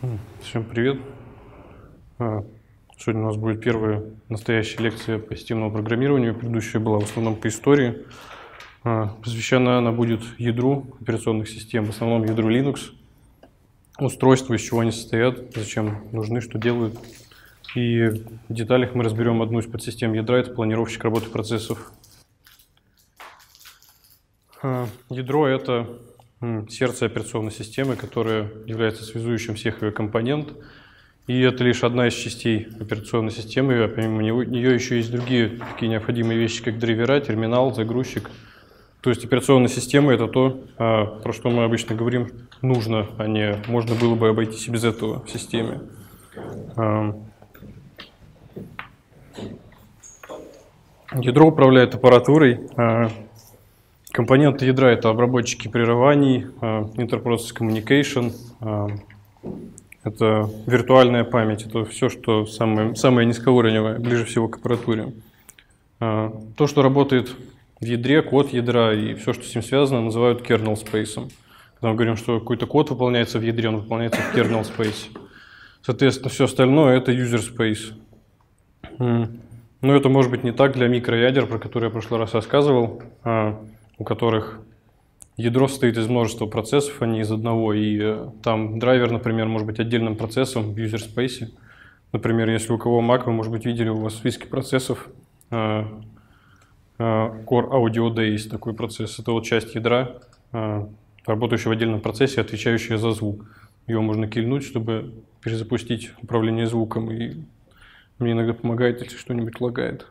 Всем привет! Сегодня у нас будет первая настоящая лекция по системному программированию. Предыдущая была в основном по истории. Посвящена она будет ядру операционных систем, в основном ядру Linux, устройства, из чего они состоят, зачем нужны, что делают. И в деталях мы разберем одну из подсистем ядра, это планировщик работы процессов. Ядро – это сердце операционной системы, которое является связующим всех ее компонент. И это лишь одна из частей операционной системы. А помимо нее еще есть другие такие необходимые вещи, как драйвера, терминал, загрузчик. То есть операционная система – это то, про что мы обычно говорим, нужно, а не можно было бы обойтись и без этого в системе. Ядро управляет аппаратурой. Компоненты ядра – это обработчики прерываний, Interprocess Communication, это виртуальная память, это все, что самое низкоуровневое, ближе всего к аппаратуре. То, что работает в ядре, код ядра и все, что с ним связано, называют kernel space. Когда мы говорим, что какой-то код выполняется в ядре, он выполняется в kernel space. Соответственно, все остальное – это user space. Но это может быть не так для микроядер, про которые я в прошлый раз рассказывал, у которых ядро состоит из множества процессов, а не из одного. И там драйвер, например, может быть отдельным процессом в user space. Например, если у кого Mac, вы, может быть, видели, у вас в списке процессов Core Audio Day есть такой процесс. Это вот часть ядра, работающая в отдельном процессе, отвечающая за звук. Ее можно кильнуть, чтобы перезапустить управление звуком. И мне иногда помогает, если что-нибудь лагает.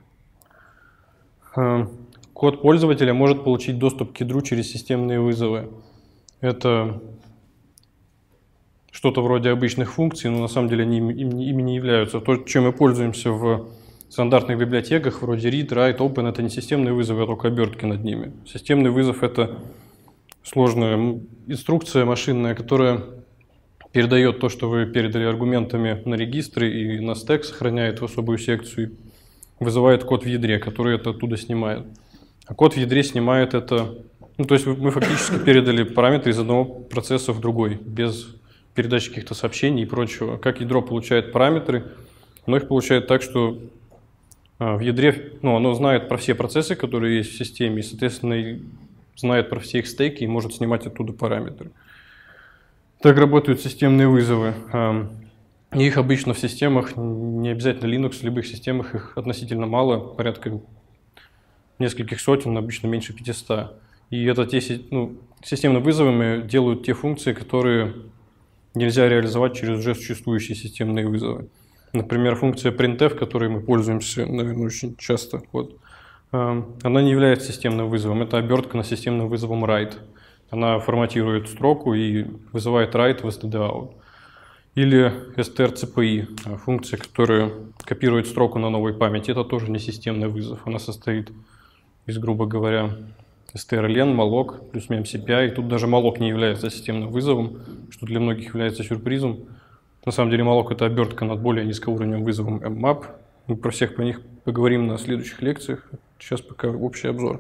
Код пользователя может получить доступ к ядру через системные вызовы. Это что-то вроде обычных функций, но на самом деле они ими не являются. То, чем мы пользуемся в стандартных библиотеках, вроде read, write, open, это не системные вызовы, а только обертки над ними. Системный вызов – это сложная инструкция машинная, которая передает то, что вы передали аргументами на регистры и на стек, сохраняет в особую секцию, и вызывает код в ядре, который это оттуда снимает. А код в ядре снимает это, то есть мы фактически передали параметры из одного процесса в другой, без передачи каких-то сообщений и прочего. Как ядро получает параметры, оно их получает так, что в ядре, оно знает про все процессы, которые есть в системе, и, соответственно, знает про все их стейки и может снимать оттуда параметры. Так работают системные вызовы. И их обычно в системах, не обязательно Linux, в любых системах их относительно мало, порядка нескольких сотен, обычно меньше 500. И это системными вызовами делают те функции, которые нельзя реализовать через уже существующие системные вызовы. Например, функция printf, которой мы пользуемся, наверное, очень часто, она не является системным вызовом, это обертка на системным вызовом write. Она форматирует строку и вызывает write в stdout. Или strcpi, функция, которая копирует строку на новой памяти, это тоже не системный вызов, она состоит из, грубо говоря, strlen, malloc плюс memcpi, и тут даже malloc не является системным вызовом, что для многих является сюрпризом. На самом деле malloc – это обертка над более низкоуровневым вызовом mmap. Мы про всех про них поговорим на следующих лекциях. Сейчас пока общий обзор.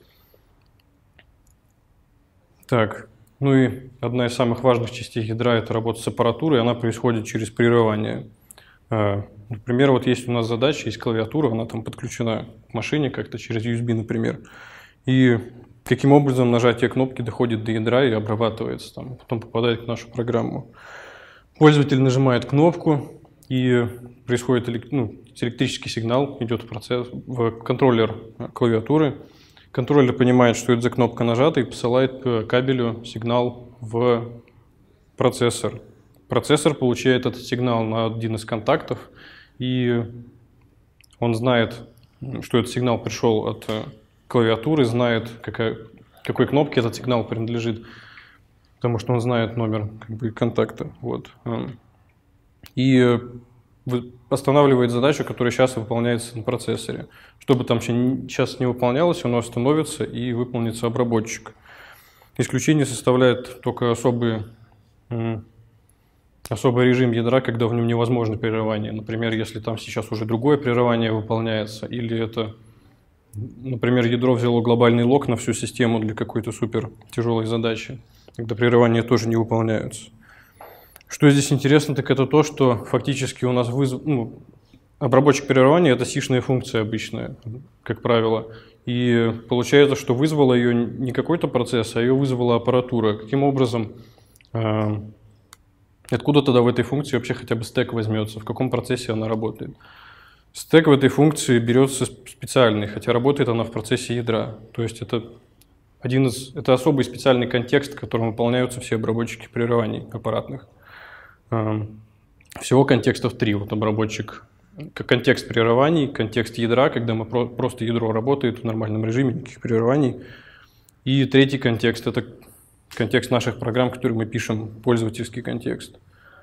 Так, и одна из самых важных частей ядра – это работа с аппаратурой, она происходит через прерывание. Например, вот есть у нас задача, есть клавиатура, она там подключена к машине как-то через USB, например. И каким образом нажатие кнопки доходит до ядра и обрабатывается, потом попадает в нашу программу. Пользователь нажимает кнопку, и происходит электрический сигнал, идет в контроллер клавиатуры. Контроллер понимает, что это за кнопка нажата, и посылает по кабелю сигнал в процессор. Процессор получает этот сигнал на один из контактов, и он знает, что этот сигнал пришел от клавиатуры, знает, какой кнопке этот сигнал принадлежит, потому что он знает номер контакта. И останавливает задачу, которая сейчас выполняется на процессоре. Чтобы там сейчас не выполнялось, оно остановится и выполнится обработчик. Исключение составляет только особый режим ядра, когда в нем невозможно прерывание. Например, если там сейчас уже другое прерывание выполняется, или это, например, ядро взяло глобальный лог на всю систему для какой-то супер тяжелой задачи, когда прерывания тоже не выполняются. Что здесь интересно, так это то, что фактически у нас обработчик прерывания – это сишная функция обычная, как правило. И получается, что вызвала ее не какой-то процесс, а ее вызвала аппаратура. Каким образом, откуда тогда в этой функции вообще хотя бы стэк возьмется, в каком процессе она работает? Стэк в этой функции берется специальный, хотя работает она в процессе ядра. То есть это особый специальный контекст, которым выполняются все обработчики прерываний аппаратных. Всего контекстов 3. Вот обработчик, контекст прерываний, контекст ядра, когда просто ядро работает в нормальном режиме, никаких прерываний. И третий контекст – это контекст наших программ, которые мы пишем, пользовательский контекст.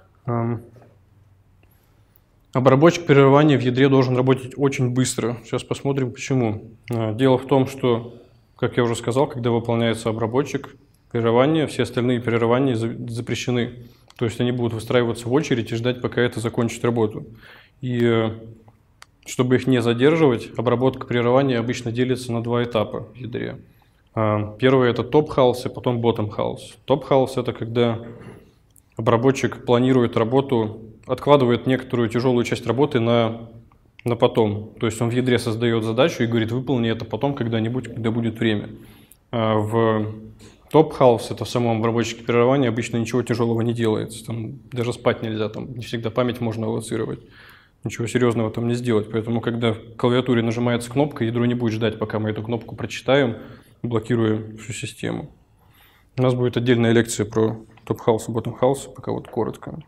Обработчик прерывания в ядре должен работать очень быстро. Сейчас посмотрим, почему. Дело в том, что, как я уже сказал, когда выполняется обработчик прерывания, все остальные прерывания запрещены. То есть они будут выстраиваться в очередь и ждать, пока это закончит работу. И чтобы их не задерживать, обработка прерывания обычно делится на 2 этапа в ядре. Первый – это топ-хаус, и потом bottom-хаус. Топ-хаус – это когда обработчик планирует работу, откладывает некоторую тяжелую часть работы на потом. То есть он в ядре создает задачу и говорит: выполни это потом когда-нибудь, когда будет время. В топ-хаус, это в самом обработчике прерывания, обычно ничего тяжелого не делается. Там даже спать нельзя, там не всегда память можно аллоцировать. Ничего серьезного там не сделать. Поэтому, когда в клавиатуре нажимается кнопка, ядро не будет ждать, пока мы эту кнопку прочитаем, блокируя всю систему. У нас будет отдельная лекция про топ-хаус и bottom-хаус, пока вот коротко.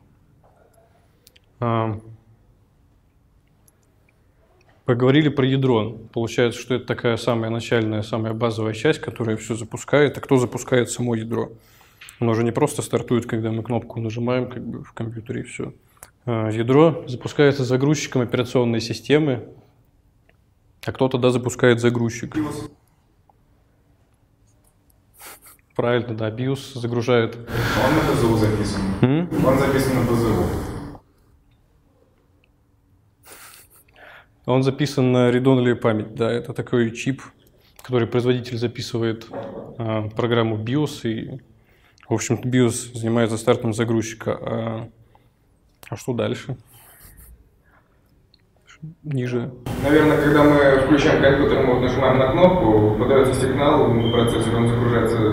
Поговорили про ядро. Получается, что это такая самая начальная, самая базовая часть, которая все запускает. А кто запускает само ядро? Оно же не просто стартует, когда мы кнопку нажимаем как бы в компьютере и все. Ядро запускается загрузчиком операционной системы, а кто тогда запускает загрузчик? Правильно, да, BIOS загружает. Он на БЗУ записан. Он записан на БЗУ. Он записан на read-only память, да, это такой чип, который производитель записывает программу BIOS, и, в общем-то, BIOS занимается стартом загрузчика. А что дальше? Ниже. Наверное, когда мы включаем компьютер, мы нажимаем на кнопку, подается сигнал, процессор он загружается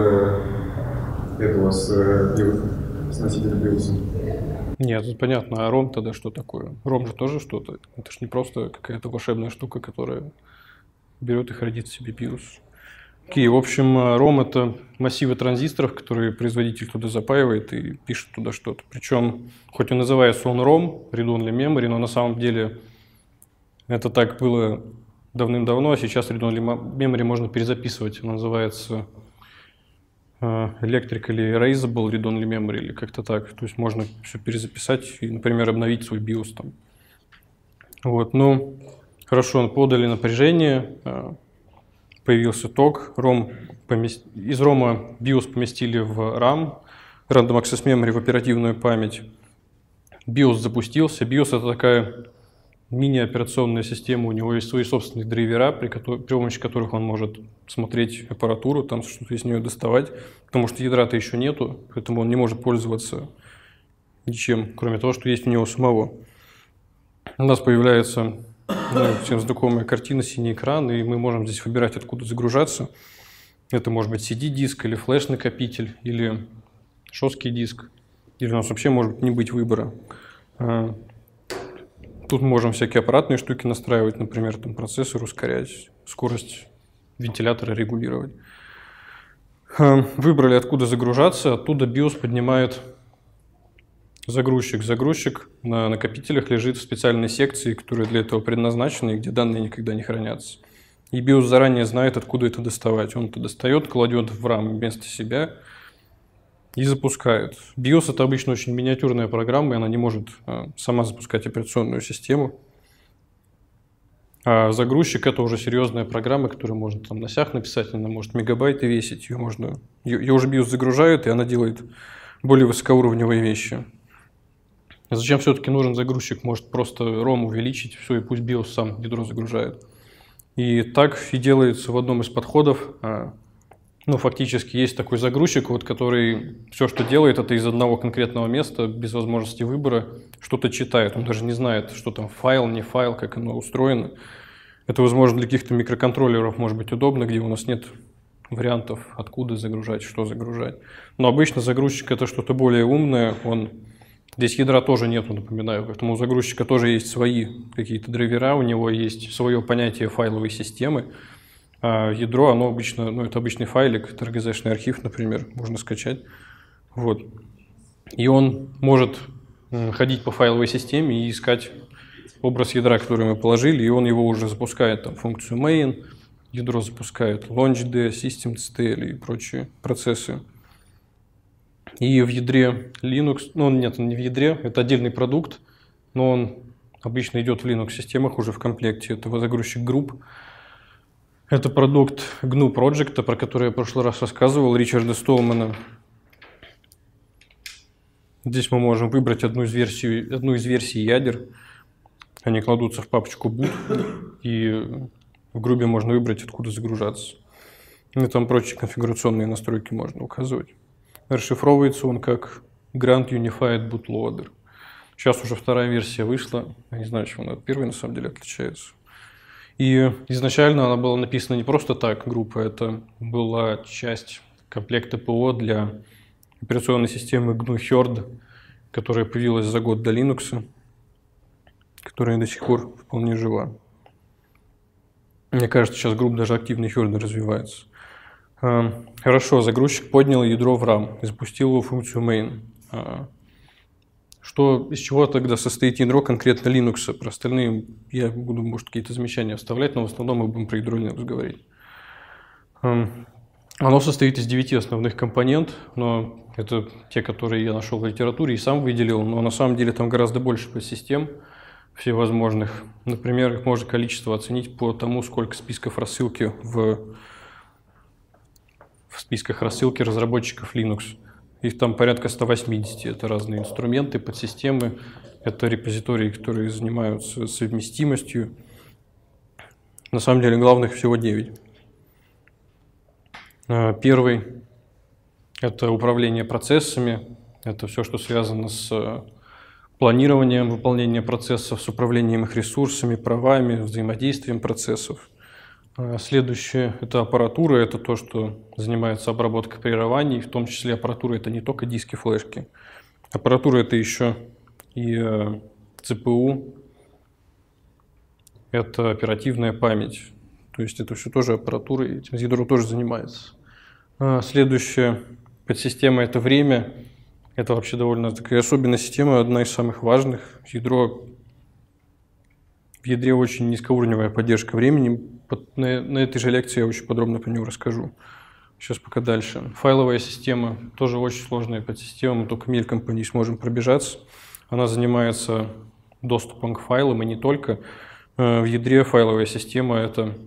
с носителя BIOS. Нет, это понятно. А ROM тогда что такое? ROM же тоже что-то. Это же не просто какая-то волшебная штука, которая берет и хранит в себе BIOS. Окей, в общем, ROM – это массивы транзисторов, которые производитель туда запаивает и пишет туда что-то. Причем, хоть и называется он ROM, Read-Only Memory, но на самом деле это так было давным-давно, а сейчас Read-Only Memory можно перезаписывать. Она называется Electric или Erasable Read-Only Memory, или как-то так. То есть можно все перезаписать и, например, обновить свой BIOS там. Вот, ну, хорошо, подали напряжение, появился ток, из ROM BIOS поместили в RAM, Random Access Memory, в оперативную память. BIOS запустился. BIOS – это такая мини-операционная система, у него есть свои собственные драйвера, при помощи которых он может смотреть аппаратуру, там что-то из нее доставать, потому что ядра-то еще нету, поэтому он не может пользоваться ничем, кроме того, что есть у него самого. У нас появляется всем знакомая картина, синий экран, и мы можем здесь выбирать, откуда загружаться. Это может быть CD-диск или флеш-накопитель, или жесткий диск, или у нас вообще может не быть выбора. Тут можем всякие аппаратные штуки настраивать, например, там процессор ускорять, скорость вентилятора регулировать. Выбрали, откуда загружаться, оттуда BIOS поднимает загрузчик. Загрузчик на накопителях лежит в специальной секции, которая для этого предназначена и где данные никогда не хранятся. И BIOS заранее знает, откуда это доставать. Он это достает, кладет в RAM вместо себя и запускает. BIOS – это обычно очень миниатюрная программа, и она не может сама запускать операционную систему. А загрузчик – это уже серьезная программа, которую можно там на сях написать, она может мегабайты весить. Ее уже BIOS загружает, и она делает более высокоуровневые вещи. А зачем все-таки нужен загрузчик? Может просто ROM увеличить, все, и пусть BIOS сам ядро загружает. И так и делается в одном из подходов. Ну, фактически есть такой загрузчик, вот, который все, что делает, это из одного конкретного места, без возможности выбора, что-то читает. Он даже не знает, что там файл, не файл, как оно устроено. Это, возможно, для каких-то микроконтроллеров может быть удобно, где у нас нет вариантов, откуда загружать, что загружать. Но обычно загрузчик – это что-то более умное. Здесь ядра тоже нету, напоминаю, поэтому у загрузчика тоже есть свои какие-то драйвера, у него есть свое понятие файловой системы. А ядро, оно обычно, это обычный файлик, это RGZ-шный архив, например, можно скачать. Вот. И он может ходить по файловой системе и искать образ ядра, который мы положили, и он его уже запускает, там, функцию main, ядро запускает launchd, systemctl и прочие процессы. И в ядре Linux, он не в ядре, это отдельный продукт, но он обычно идет в Linux-системах уже в комплекте, это загрузчик групп. Это продукт GNU Project, про который я в прошлый раз рассказывал, Ричарда Столмана. Здесь мы можем выбрать одну из версий ядер. Они кладутся в папочку boot, и в группе можно выбрать, откуда загружаться. И там прочие конфигурационные настройки можно указывать. Расшифровывается он как Grand Unified Bootloader. Сейчас уже вторая версия вышла. Я не знаю, чем она от первой на самом деле отличается. И изначально она была написана не просто так, группа, это была часть комплекта ПО для операционной системы GNU Herd, которая появилась за год до Linux, которая до сих пор вполне жива. Мне кажется, сейчас группа даже активно Herd развивается. Хорошо, загрузчик поднял ядро в RAM и запустил его функцию main. Из чего тогда состоит ядро конкретно Linux? Про остальные я буду, может, какие-то замечания вставлять, но в основном мы будем про ядро Linux говорить. Оно состоит из 9 основных компонент, но это те, которые я нашел в литературе и сам выделил, но на самом деле там гораздо больше подсистем всевозможных. Например, их можно количество оценить по тому, сколько списков рассылки в списках рассылки разработчиков Linux. Их там порядка 180. Это разные инструменты, подсистемы. Это репозитории, которые занимаются совместимостью. На самом деле главных всего 9. Первый – это управление процессами. Это все, что связано с планированием выполнения процессов, с управлением их ресурсами, правами, взаимодействием процессов. Следующее – это аппаратура, это то, что занимается обработкой прерываний, в том числе аппаратура – это не только диски, флешки. Аппаратура – это еще и ЦПУ, это оперативная память, то есть это все тоже аппаратура, и этим ядро тоже занимается. Следующая подсистема – это время, это вообще довольно такая особенная система, одна из самых важных. В ядре очень низкоуровневая поддержка времени. На этой же лекции я очень подробно про него расскажу. Сейчас пока дальше. Файловая система, тоже очень сложная подсистема, мы только мельком по ней сможем пробежаться. Она занимается доступом к файлам и не только. В ядре файловая система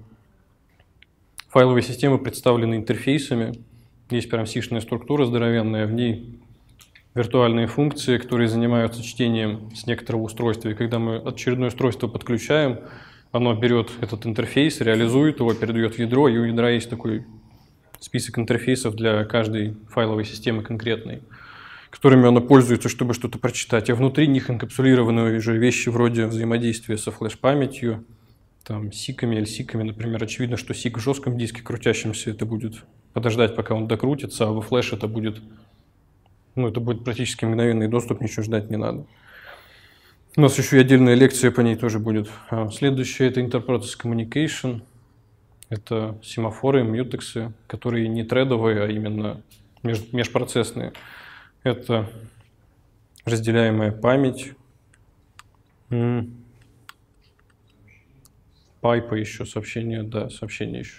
– файловые системы представлены интерфейсами. Есть прям сишная структура здоровенная, в ней виртуальные функции, которые занимаются чтением с некоторого устройства. И когда мы очередное устройство подключаем, оно берет этот интерфейс, реализует его, передает в ядро, и у ядра есть такой список интерфейсов для каждой файловой системы конкретной, которыми оно пользуется, чтобы что-то прочитать. А внутри них инкапсулированы уже вещи вроде взаимодействия со флеш-памятью, там, сиками, эльсиками, например. Очевидно, что сик в жестком диске крутящемся, это будет подождать, пока он докрутится, а во флеш это будет практически мгновенный доступ, ничего ждать не надо. У нас еще и отдельная лекция по ней тоже будет. Следующее – это Inter-Process Communication. Это семафоры, мьютексы, которые не тредовые, а именно межпроцессные. Это разделяемая память. Пайпа еще, сообщения, да, сообщения еще.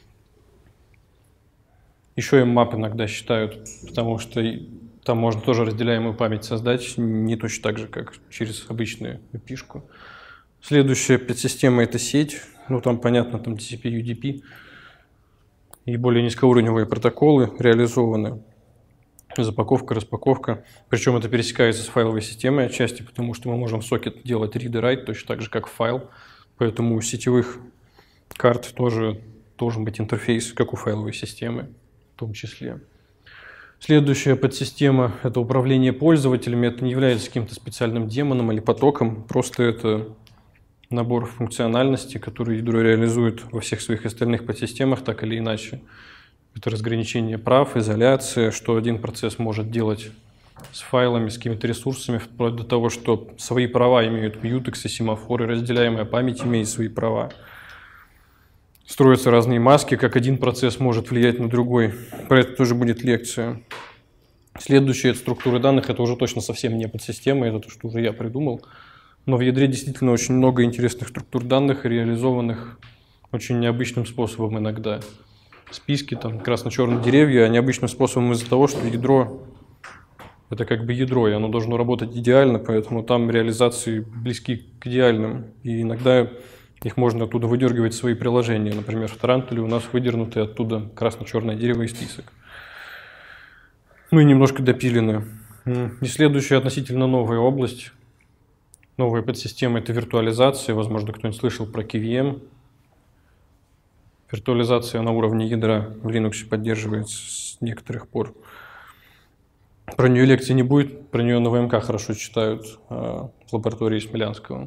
Еще и map иногда считают, потому что там можно тоже разделяемую память создать, не точно так же, как через обычную API-шку. Следующая подсистема – это сеть. Там понятно, там TCP, UDP. И более низкоуровневые протоколы реализованы. Запаковка, распаковка. Причем это пересекается с файловой системой отчасти, потому что мы можем в сокет делать read и write точно так же, как в файл. Поэтому у сетевых карт тоже должен быть интерфейс, как у файловой системы. в том числе. Следующая подсистема – это управление пользователями. Это не является каким-то специальным демоном или потоком, просто это набор функциональностей, которые ядро реализует во всех своих остальных подсистемах так или иначе. Это разграничение прав, изоляция, что один процесс может делать с файлами, с какими-то ресурсами, вплоть до того, что свои права имеют мьютексы, семафоры, разделяемая память имеет свои права. Строятся разные маски, как один процесс может влиять на другой. Про это тоже будет лекция. Следующая структура данных – это уже точно совсем не подсистема, это то, что уже я придумал. Но в ядре действительно очень много интересных структур данных, реализованных очень необычным способом иногда. Списки, там, красно-черные деревья, необычным способом из-за того, что ядро – это как бы ядро, и оно должно работать идеально, поэтому там реализации близки к идеальным. И иногда их можно оттуда выдергивать в свои приложения. Например, в Тарантуле у нас выдернуты оттуда красно-черное дерево и список. Ну и немножко допилены. И следующая относительно новая область, новая подсистема – это виртуализация. Возможно, кто-нибудь слышал про KVM. Виртуализация на уровне ядра в Linux поддерживается с некоторых пор. Про нее лекции не будет, про нее на ВМК хорошо читают в лаборатории Смелянского.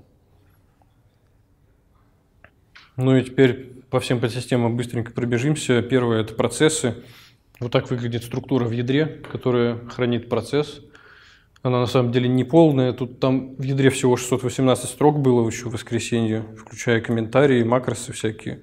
Ну и теперь по всем подсистемам быстренько пробежимся. Первое – это процессы. Вот так выглядит структура в ядре, которая хранит процесс. Она на самом деле не полная. Тут там в ядре всего 618 строк было еще в воскресенье, включая комментарии, макросы всякие.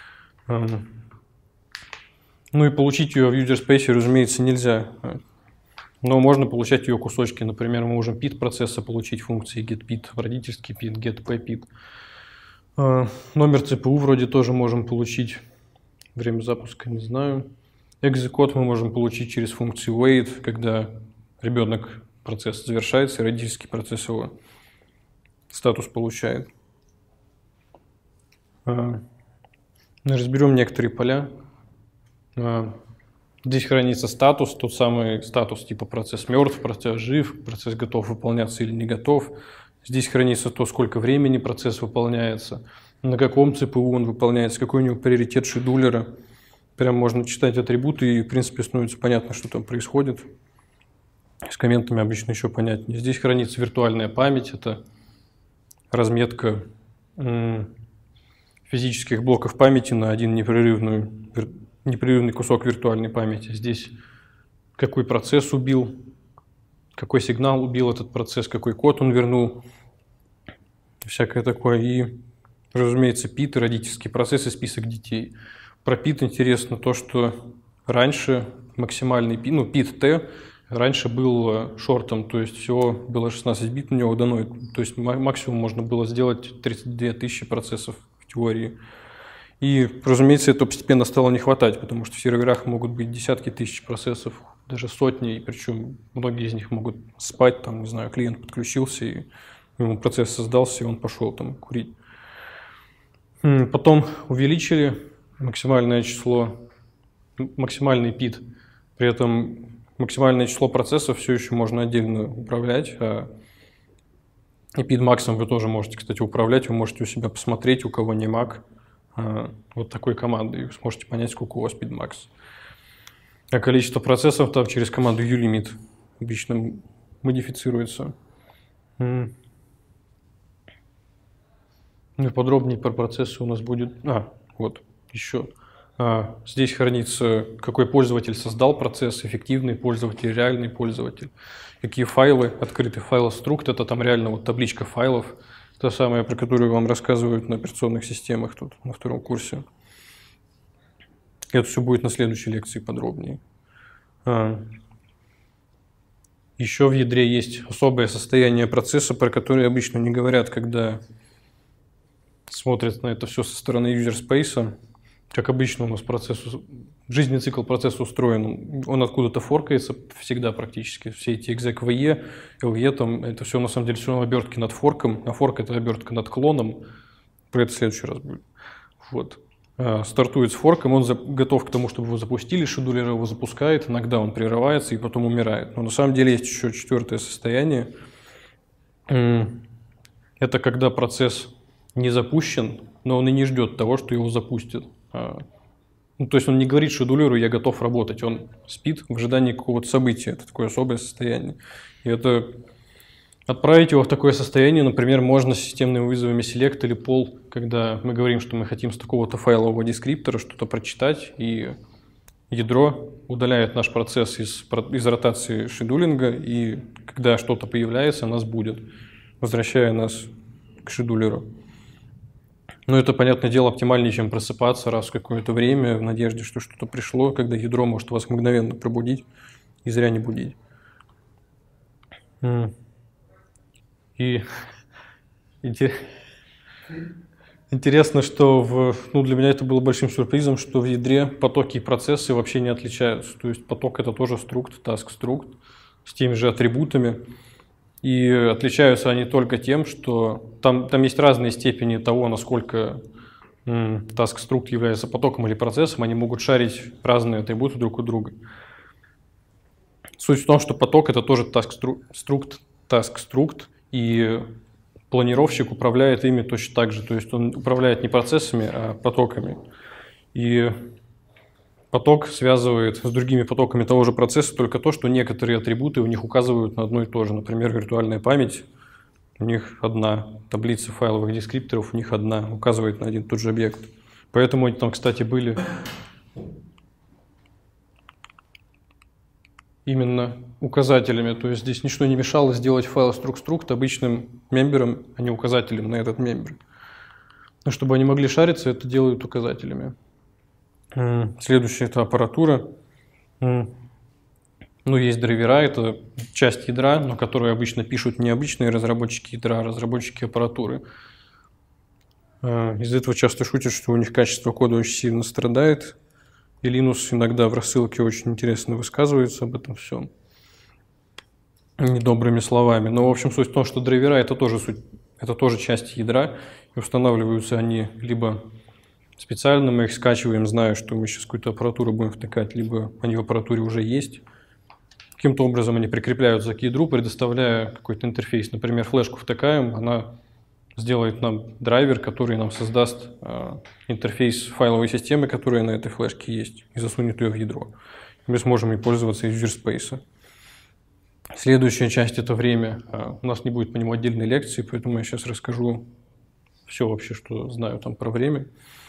Ну и получить ее в user-space, разумеется, нельзя. Но можно получать ее кусочки. Например, мы можем pid процесса получить функции getPid, родительский pid, getPyPid. Номер ЦПУ вроде тоже можем получить. Время запуска не знаю. Экзекут мы можем получить через функцию wait, когда ребенок процесс завершается, и родительский процесс его статус получает. Разберем некоторые поля. Здесь хранится статус, тот самый статус типа процесс мертв, процесс жив, процесс готов выполняться или не готов. Здесь хранится то, сколько времени процесс выполняется, на каком ЦПУ он выполняется, какой у него приоритет шедулера. Прям можно читать атрибуты, и в принципе становится понятно, что там происходит. С комментами обычно еще понятнее. Здесь хранится виртуальная память, это разметка физических блоков памяти на один непрерывный кусок виртуальной памяти. Здесь какой процесс убил, какой сигнал убил этот процесс, какой код он вернул, всякое такое. И, разумеется, PID, родительский процесс и список детей. Про PID интересно то, что раньше максимальный PID, ну PID-T, раньше был шортом, то есть всего было 16 бит на него дано, то есть максимум можно было сделать 32 тысячи процессов в теории. И, разумеется, это постепенно стало не хватать, потому что в серверах могут быть десятки тысяч процессов, даже сотни, и причем многие из них могут спать, там, не знаю, клиент подключился, и ему процесс создался, и он пошел там курить. Потом увеличили максимальное число, максимальный PID, при этом максимальное число процессов все еще можно отдельно управлять, и PID максом вы тоже можете, кстати, управлять, вы можете у себя посмотреть, у кого не Mac, вот такой командой, и вы сможете понять, сколько у вас PID max. А количество процессов там через команду ulimit обычно модифицируется. Ну, подробнее про процессы у нас будет... вот, еще. Здесь хранится, какой пользователь создал процесс, эффективный пользователь, реальный пользователь. Какие файлы, открытый файл struct, это там реально вот табличка файлов, та самая, про которую вам рассказывают на операционных системах тут на втором курсе. Это все будет на следующей лекции подробнее. Еще в ядре есть особое состояние процесса, про которое обычно не говорят, когда смотрят на это все со стороны user-space. Как обычно у нас жизненный цикл процесса устроен, он откуда-то форкается всегда практически. Все эти exec-VE, LE, там, это все на самом деле все обертки над форком, а форк это обертка над клоном. Про это в следующий раз будет. Вот. Стартует с форком, он готов к тому, чтобы его запустили, шедулер его запускает, иногда он прерывается и потом умирает. Но на самом деле есть еще четвертое состояние. Это когда процесс не запущен, но он и не ждет того, что его запустят. Ну, то есть он не говорит шедулеру: я готов работать. Он спит в ожидании какого-то события. Это такое особое состояние. И это отправить его в такое состояние, например, можно с системными вызовами select или poll, когда мы говорим, что мы хотим с такого-то файлового дескриптора что-то прочитать, и ядро удаляет наш процесс из ротации шедулинга, и когда что-то появляется, нас будет, возвращая нас к шедулеру. Но это, понятное дело, оптимальнее, чем просыпаться раз в какое-то время в надежде, что что-то пришло, когда ядро может вас мгновенно пробудить и зря не будить. И интересно, что для меня это было большим сюрпризом, что в ядре потоки и процессы вообще не отличаются. То есть поток — это тоже struct, task struct, с теми же атрибутами. И отличаются они только тем, что там есть разные степени того, насколько task struct является потоком или процессом. Они могут шарить разные атрибуты друг у друга. Суть в том, что поток — это тоже task struct, и планировщик управляет ими точно так же. То есть он управляет не процессами, а потоками. И поток связывает с другими потоками того же процесса только то, что некоторые атрибуты у них указывают на одно и то же. Например, виртуальная память, у них одна, таблица файловых дескрипторов у них одна, указывает на один и тот же объект. Поэтому они там, кстати, были именно указателями. То есть здесь ничто не мешало сделать файл struct обычным мембером, а не указателем на этот мембер. Но чтобы они могли шариться, это делают указателями. Следующее — это аппаратура. Есть драйвера, это часть ядра, но которые обычно пишут не обычные разработчики ядра, а разработчики аппаратуры. Из-за этого часто шутят, что у них качество кода очень сильно страдает. И Linus иногда в рассылке очень интересно высказывается об этом всем недобрыми словами. Но, в общем, суть в том, что драйвера — это тоже часть ядра, и устанавливаются они либо специально, мы их скачиваем, зная, что мы сейчас какую-то аппаратуру будем втыкать, либо они в аппаратуре уже есть. Каким-то образом они прикрепляются к ядру, предоставляя какой-то интерфейс. Например, флешку втыкаем, она сделает нам драйвер, который нам создаст интерфейс файловой системы, которая на этой флешке есть, и засунет ее в ядро. Мы сможем ей пользоваться из юзерспейса. Следующая часть — это время. У нас не будет по нему отдельной лекции, поэтому я сейчас расскажу все вообще, что знаю там про время.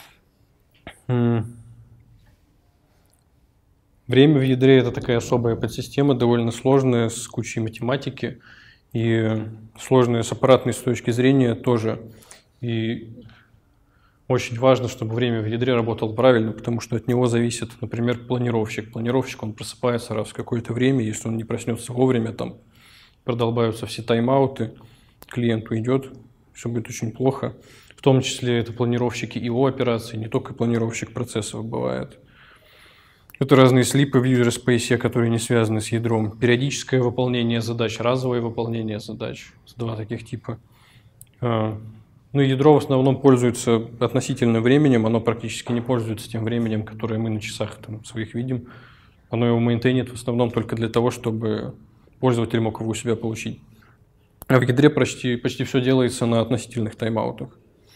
Время в ядре — это такая особая подсистема, довольно сложная, с кучей математики, и сложная с аппаратной с точки зрения тоже. И очень важно, чтобы время в ядре работало правильно, потому что от него зависит, например, планировщик. Планировщик, он просыпается раз в какое-то время, если он не проснется вовремя, там продолбаются все тайм-ауты, клиент уйдет, все будет очень плохо. В том числе это планировщики ИО операций, не только планировщик процессов бывает. Это разные слипы в юзерспейсе, которые не связаны с ядром. Периодическое выполнение задач, разовое выполнение задач. Два таких типа. Ядро в основном пользуется относительным временем, оно практически не пользуется тем временем, которое мы на часах там своих видим. Оно его мейнтейнит в основном только для того, чтобы пользователь мог его у себя получить. А в ядре почти все делается на относительных тайм-аутах.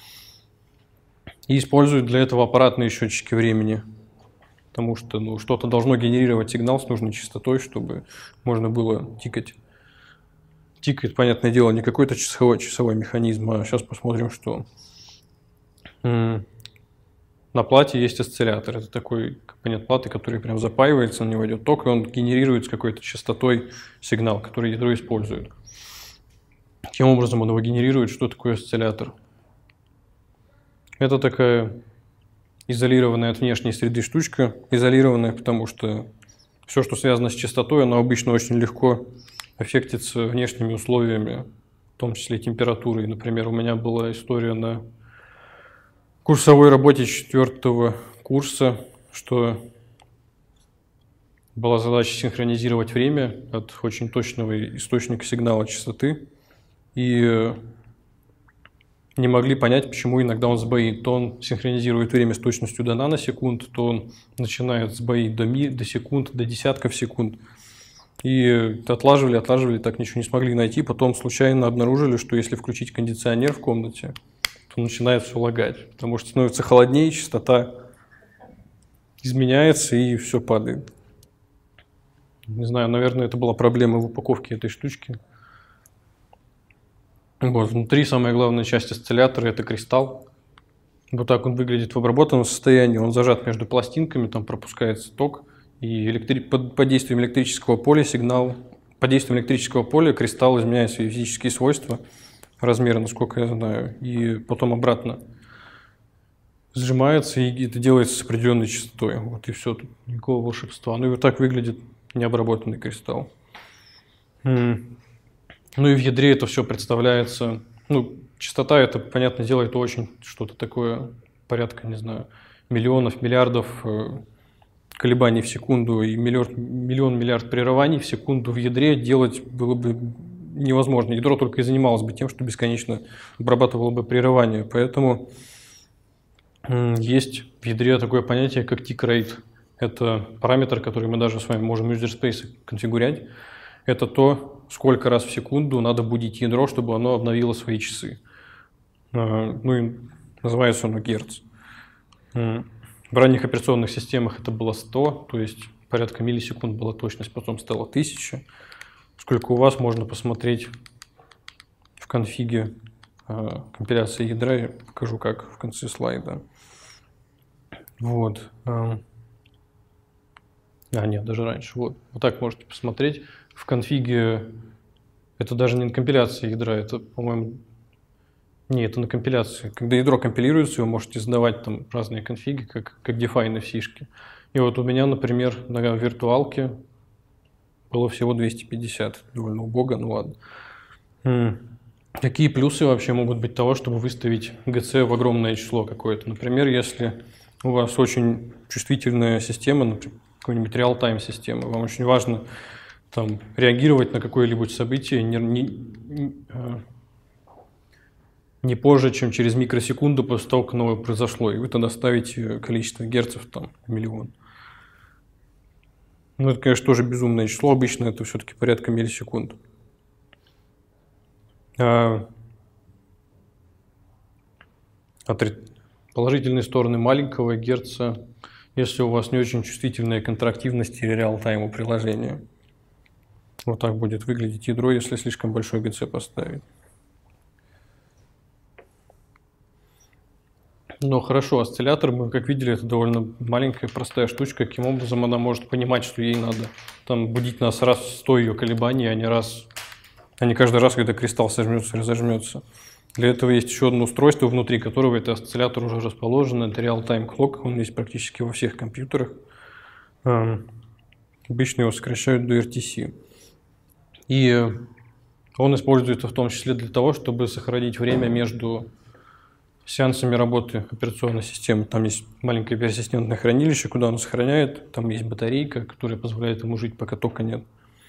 И используют для этого аппаратные счетчики времени. Потому что что-то должно генерировать сигнал с нужной частотой, чтобы можно было тикать. Тикает, понятное дело, не какой-то часовой механизм, а сейчас посмотрим, что на плате есть осциллятор. Это такой компонент платы, который прям запаивается, на него идет ток, и он генерирует с какой-то частотой сигнал, который ядро использует. Каким образом он его генерирует? Что такое осциллятор? Это такая изолированная от внешней среды штучка. Изолированная, потому что все, что связано с частотой, оно обычно очень легко аффектится внешними условиями, в том числе температурой. Например, у меня была история на курсовой работе 4-го курса, что была задача синхронизировать время от очень точного источника сигнала частоты. И не могли понять, почему иногда он сбоит. То он синхронизирует время с точностью до наносекунд, то он начинает сбоить до секунд, до десятков секунд. И отлаживали, так ничего не смогли найти. Потом случайно обнаружили, что если включить кондиционер в комнате, то начинает все лагать. Потому что становится холоднее, частота изменяется и все падает. Не знаю, наверное, это была проблема в упаковке этой штучки. Вот, внутри самая главная часть осциллятора – это кристалл. Вот так он выглядит в обработанном состоянии. Он зажат между пластинками, там пропускается ток. И под действием электрического поля под действием электрического поля кристалл изменяет свои физические свойства, размеры, насколько я знаю, и потом обратно сжимается, и это делается с определенной частотой. Вот и все, тут никакого волшебства. Ну и вот так выглядит необработанный кристалл. Ну и в ядре это все представляется. Ну, частота, это, понятное дело, это очень что-то такое, порядка, не знаю, миллионов, миллиардов колебаний в секунду и миллиард прерываний в секунду в ядре делать было бы невозможно. Ядро только и занималось бы тем, что бесконечно обрабатывало бы прерывания. Поэтому есть в ядре такое понятие, как tick rate. Это параметр, который мы даже с вами можем в user space конфигурять. Это то, сколько раз в секунду надо будить ядро, чтобы оно обновило свои часы. Ну и называется оно герц. В ранних операционных системах это было 100, то есть порядка миллисекунд была точность, потом стало 1000. Сколько у вас, можно посмотреть в конфиге компиляции ядра. Я покажу, как в конце слайда. Вот. Нет, даже раньше. Вот так можете посмотреть. В конфиге это даже не на компиляции ядра, это, по-моему, не, это на компиляции. Когда ядро компилируется, вы можете задавать там разные конфиги, как define в сишке. И вот у меня, например, на виртуалке было всего 250. Довольно убого, ну ладно. Какие плюсы вообще могут быть того, чтобы выставить GC в огромное число какое-то? Например, если у вас очень чувствительная система, например, какой-нибудь real-time система, вам очень важно там реагировать на какое-либо событие не позже, чем через микросекунду после того, как оно произошло, и вы тогда ставите количество герцев там миллион. Ну, это, конечно, тоже безумное число, обычно это все-таки порядка миллисекунд. Положительные стороны маленького герца, если у вас не очень чувствительная контрактивность или реал-тайм у приложения. Вот так будет выглядеть ядро, если слишком большой ГЦ поставить. Но хорошо, осциллятор, мы как видели, это довольно маленькая, простая штучка. Каким образом она может понимать, что ей надо там будить нас раз в 100 ее колебаний, а не каждый раз, когда кристалл сожмется или разожмется. Для этого есть еще одно устройство, внутри которого этот осциллятор уже расположен. Это real-time clock, он есть практически во всех компьютерах. Обычно его сокращают до RTC. И он используется в том числе для того, чтобы сохранить время между сеансами работы операционной системы. Там есть маленькое персистентное хранилище, куда оно сохраняет. Там есть батарейка, которая позволяет ему жить, пока тока нет.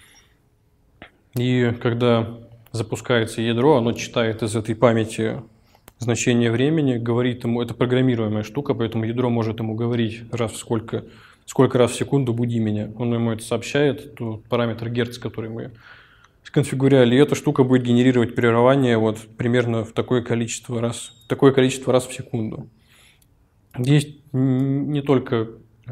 И когда запускается ядро, оно читает из этой памяти значение времени, говорит ему, это программируемая штука, поэтому ядро может ему говорить сколько раз в секунду буди меня. Он ему это сообщает, тот параметр герц, который мы сконфигурировали, и эта штука будет генерировать прерывание вот примерно в такое количество раз в секунду. Есть не только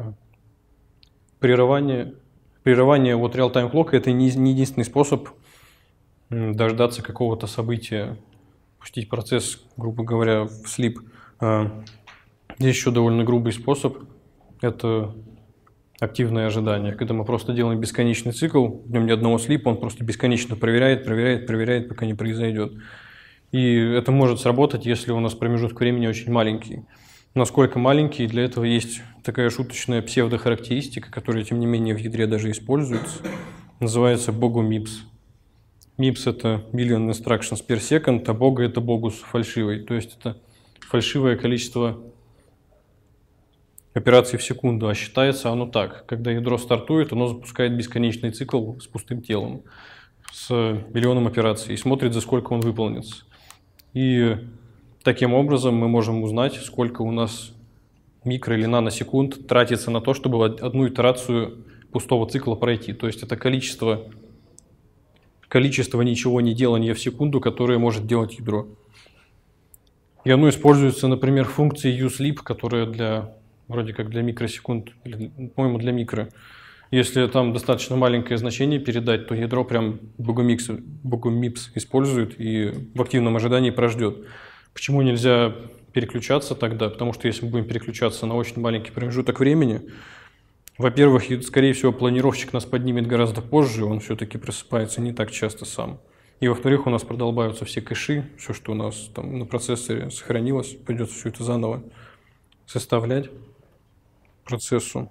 прерывание вот real-time clock, это не единственный способ дождаться какого-то события, пустить процесс, грубо говоря, в слип. Есть еще довольно грубый способ, это активное ожидание, когда мы просто делаем бесконечный цикл, в нем ни одного слипа, он просто бесконечно проверяет, пока не произойдет. И это может сработать, если у нас промежуток времени очень маленький. Насколько маленький, для этого есть такая шуточная псевдохарактеристика, которая, тем не менее, в ядре даже используется. Называется BOGO MIPS. MIPS – это Million Instructions per Second, а BOGO – это богус фальшивый. То есть это фальшивое количество операций в секунду, а считается оно так. Когда ядро стартует, оно запускает бесконечный цикл с пустым телом, с миллионом операций, и смотрит, за сколько он выполнится. И таким образом мы можем узнать, сколько у нас микро- или наносекунд тратится на то, чтобы одну итерацию пустого цикла пройти. То есть это количество ничего не делания в секунду, которое может делать ядро. И оно используется, например, функцией uSleep, которая для вроде как для микросекунд, по-моему, для микро. Если там достаточно маленькое значение передать, то ядро прям Bogomipс использует и в активном ожидании прождет. Почему нельзя переключаться тогда? Потому что если мы будем переключаться на очень маленький промежуток времени, во-первых, скорее всего, планировщик нас поднимет гораздо позже, он все-таки просыпается не так часто сам. И во-вторых, у нас продолбаются все кэши, все, что у нас там на процессоре сохранилось, придется все это заново составлять процессу.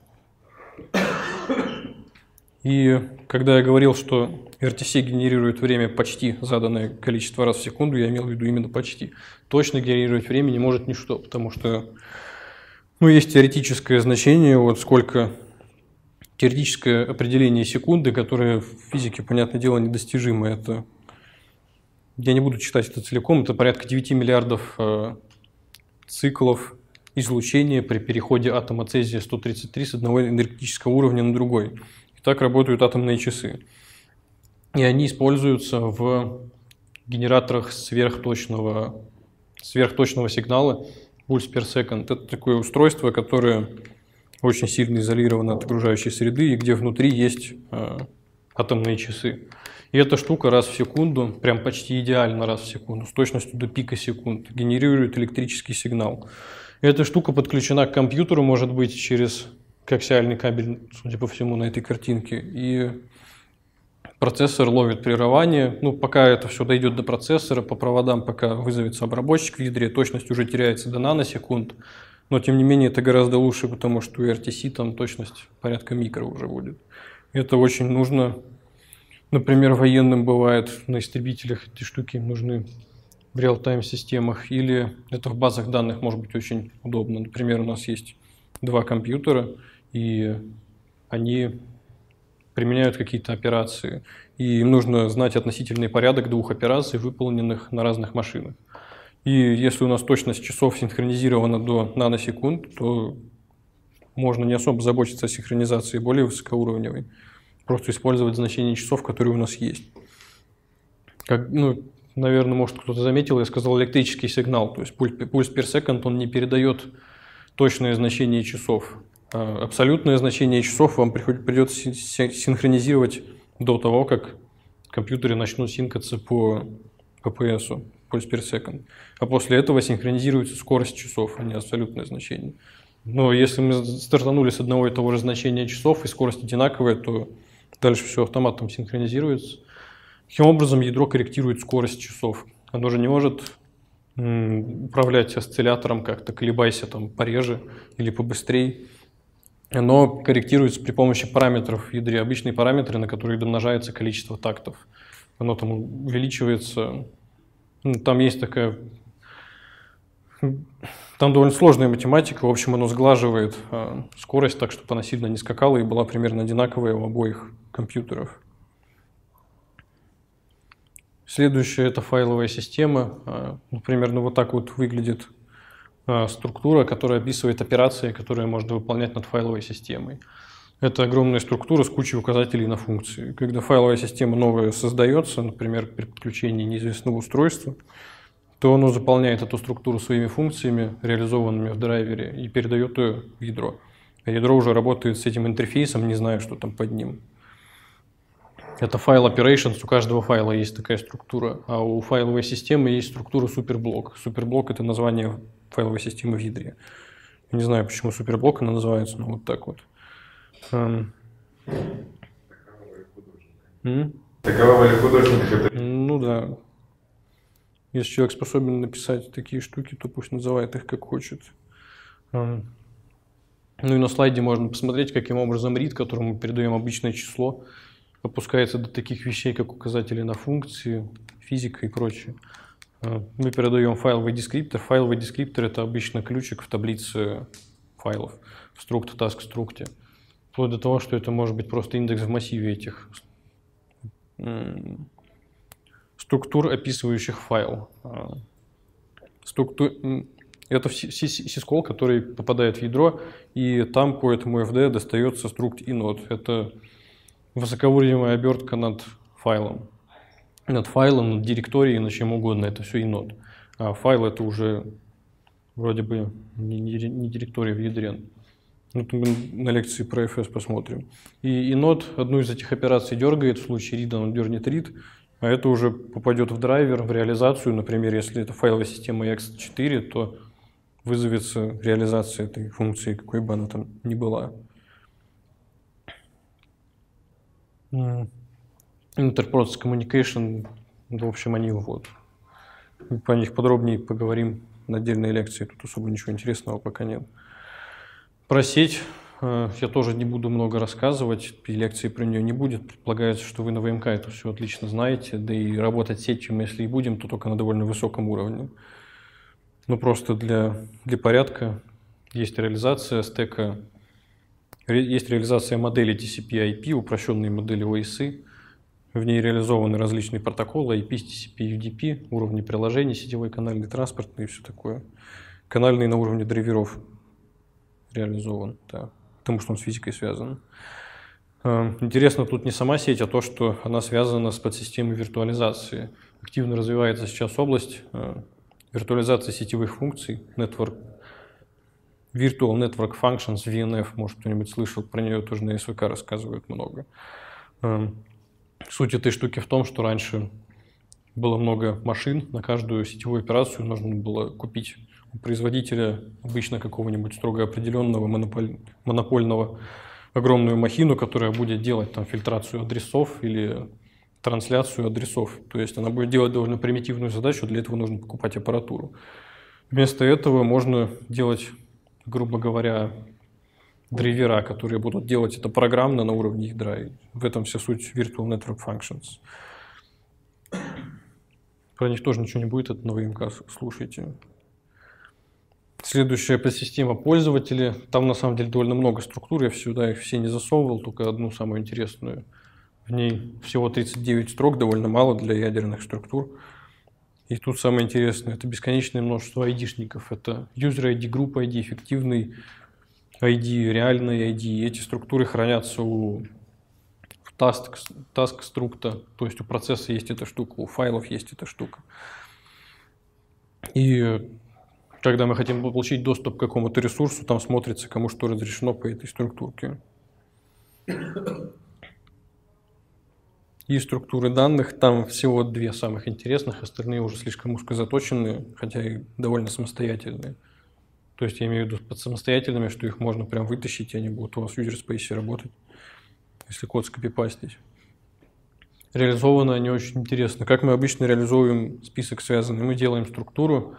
И когда я говорил, что RTC генерирует время почти заданное количество раз в секунду, я имел в виду именно почти. Точно генерировать время не может ничто, потому что есть теоретическое значение, вот сколько теоретическое определение секунды, которое в физике, понятное дело, недостижимо. Это, я не буду читать это целиком, это порядка 9 миллиардов циклов излучения при переходе атома цезия-133 с одного энергетического уровня на другой. И так работают атомные часы. И они используются в генераторах сверхточного сигнала pulse per second. Это такое устройство, которое очень сильно изолировано от окружающей среды и где внутри есть атомные часы. И эта штука раз в секунду, прям почти идеально раз в секунду, с точностью до пика секунд, генерирует электрический сигнал. И эта штука подключена к компьютеру, может быть, через коаксиальный кабель, судя по всему, на этой картинке. И процессор ловит прерывание. Пока это все дойдет до процессора, по проводам, пока вызовется обработчик в ядре, точность уже теряется до наносекунд. Но, тем не менее, это гораздо лучше, потому что у RTC там точность порядка микро уже будет. Это очень нужно. Например, военным бывает на истребителях эти штуки нужны в реал-тайм системах. Или это в базах данных может быть очень удобно. Например, у нас есть 2 компьютера, и они применяют какие-то операции. И им нужно знать относительный порядок 2 операций, выполненных на разных машинах. И если у нас точность часов синхронизирована до наносекунд, то можно не особо заботиться о синхронизации более высокоуровневой. Просто использовать значения часов, которые у нас есть. Наверное, может, кто-то заметил, я сказал электрический сигнал. То есть пульс per second, он не передает точное значение часов. Абсолютное значение часов вам придется синхронизировать до того, как компьютеры начнут синкаться по PPS, пульс per second. А после этого синхронизируется скорость часов, а не абсолютное значение. Но если мы стартанули с одного и того же значения часов, и скорость одинаковая, то дальше все автоматом синхронизируется. Таким образом, ядро корректирует скорость часов. Оно же не может управлять осциллятором как-то, колебайся там пореже или побыстрее. Оно корректируется при помощи параметров в ядре. Обычные параметры, на которые домножается количество тактов. Оно там увеличивается. Там есть такая... Там довольно сложная математика. В общем, оно сглаживает скорость так, чтобы она сильно не скакала и была примерно одинаковая у обоих компьютеров. Следующее – это файловая система. Примерно вот так вот выглядит структура, которая описывает операции, которые можно выполнять над файловой системой. Это огромная структура с кучей указателей на функции. Когда файловая система новая создается, например, при подключении неизвестного устройства, то оно заполняет эту структуру своими функциями, реализованными в драйвере, и передает ее в ядро. А ядро уже работает с этим интерфейсом, не зная, что там под ним. Это файл operations, у каждого файла есть такая структура, а у файловой системы есть структура суперблок. Суперблок – это название файловой системы в ядре. Я не знаю, почему суперблок она называется, но вот так вот. Такова воля художника. Да. Если человек способен написать такие штуки, то пусть называет их как хочет. И на слайде можно посмотреть, каким образом read, которому мы передаем обычное число, опускается до таких вещей, как указатели на функции, физика и прочее. Мы передаем файловый дескриптор. Файловый дескриптор – это обычно ключик в таблице файлов, в struct, task, struct. Вплоть до того, что это может быть просто индекс в массиве этих структур, описывающих файл. Это syscall, который попадает в ядро, и там по этому FD достается struct inode. Это высокоуровневая обертка над файлом. Над директорией, над чем угодно. Это все inode. А файл это уже вроде бы не директория в ядре. Это мы на лекции про FS посмотрим. И inode одну из этих операций дергает, в случае read он дернет read, а это уже попадет в драйвер, в реализацию. Например, если это файловая система X4, то вызовется реализация этой функции, какой бы она там ни была. Interprocess Communication, в общем, они вот. По них подробнее поговорим на отдельной лекции, тут особо ничего интересного пока нет. Про сеть я тоже не буду много рассказывать, и лекции про нее не будет. Предполагается, что вы на ВМК это все отлично знаете, да и работать с сетью мы, если и будем, то только на довольно высоком уровне. Но просто для порядка есть реализация стека, есть реализация модели TCP/IP, упрощенные модели OSI. В ней реализованы различные протоколы IP, TCP, UDP, уровни приложений, сетевой, канальный, транспортный и все такое. Канальный на уровне драйверов реализован, да, потому что он с физикой связан. Интересно тут не сама сеть, а то, что она связана с подсистемой виртуализации. Активно развивается сейчас область виртуализации сетевых функций, Virtual Network Functions, VNF, может кто-нибудь слышал, про нее тоже на СВК рассказывают много. Суть этой штуки в том, что раньше было много машин, на каждую сетевую операцию нужно было купить у производителя, обычно какого-нибудь строго определенного монопольного, огромную махину, которая будет делать там фильтрацию адресов или трансляцию адресов. То есть она будет делать довольно примитивную задачу, для этого нужно покупать аппаратуру. Вместо этого можно делать, грубо говоря, драйвера, которые будут делать это программно на уровне ядра. В этом вся суть Virtual Network Functions. Про них тоже ничего не будет, это на ВМК слушайте. Следующая подсистема пользователя. Там на самом деле довольно много структур, я сюда их все не засовывал, только одну самую интересную. В ней всего 39 строк, довольно мало для ядерных структур. И тут самое интересное, это бесконечное множество айдишников. Это user ID, group ID, эффективный ID, реальный ID. И эти структуры хранятся в task структа, то есть у процесса есть эта штука, у файлов есть эта штука. И когда мы хотим получить доступ к какому-то ресурсу, там смотрится, кому что разрешено по этой структурке. И структуры данных, там всего две самых интересных, остальные уже слишком узкозаточенные, хотя и довольно самостоятельные. То есть я имею в виду под самостоятельными, что их можно прям вытащить, и они будут у вас в user space работать, если код скопипастить. Реализованы они очень интересно. Как мы обычно реализуем список связанный? Мы делаем структуру,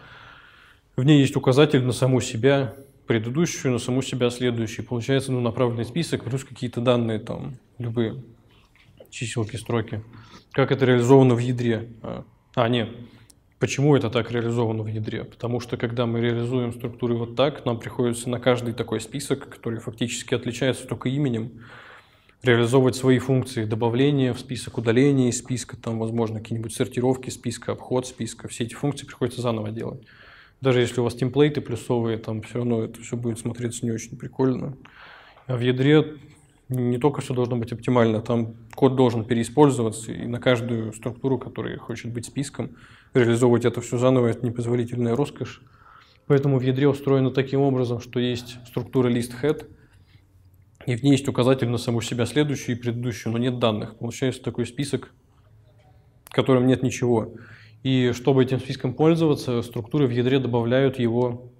в ней есть указатель на саму себя, предыдущую, на саму себя следующую. Получается направленный список, плюс какие-то данные, там, любые чиселки, строки. Как это реализовано в ядре? Нет. Почему это так реализовано в ядре? Потому что, когда мы реализуем структуры вот так, нам приходится на каждый такой список, который фактически отличается только именем, реализовывать свои функции добавления в список, удаления из списка, там, возможно, какие-нибудь сортировки списка, обход списка. Все эти функции приходится заново делать. Даже если у вас темплейты плюсовые, там все равно это все будет смотреться не очень прикольно. А в ядре не только все должно быть оптимально, там код должен переиспользоваться, и на каждую структуру, которая хочет быть списком, реализовывать это все заново – это непозволительная роскошь. Поэтому в ядре устроено таким образом, что есть структура list-head, и в ней есть указатель на саму себя следующую и предыдущую, но нет данных. Получается такой список, в котором нет ничего. И чтобы этим списком пользоваться, структуры в ядре добавляют его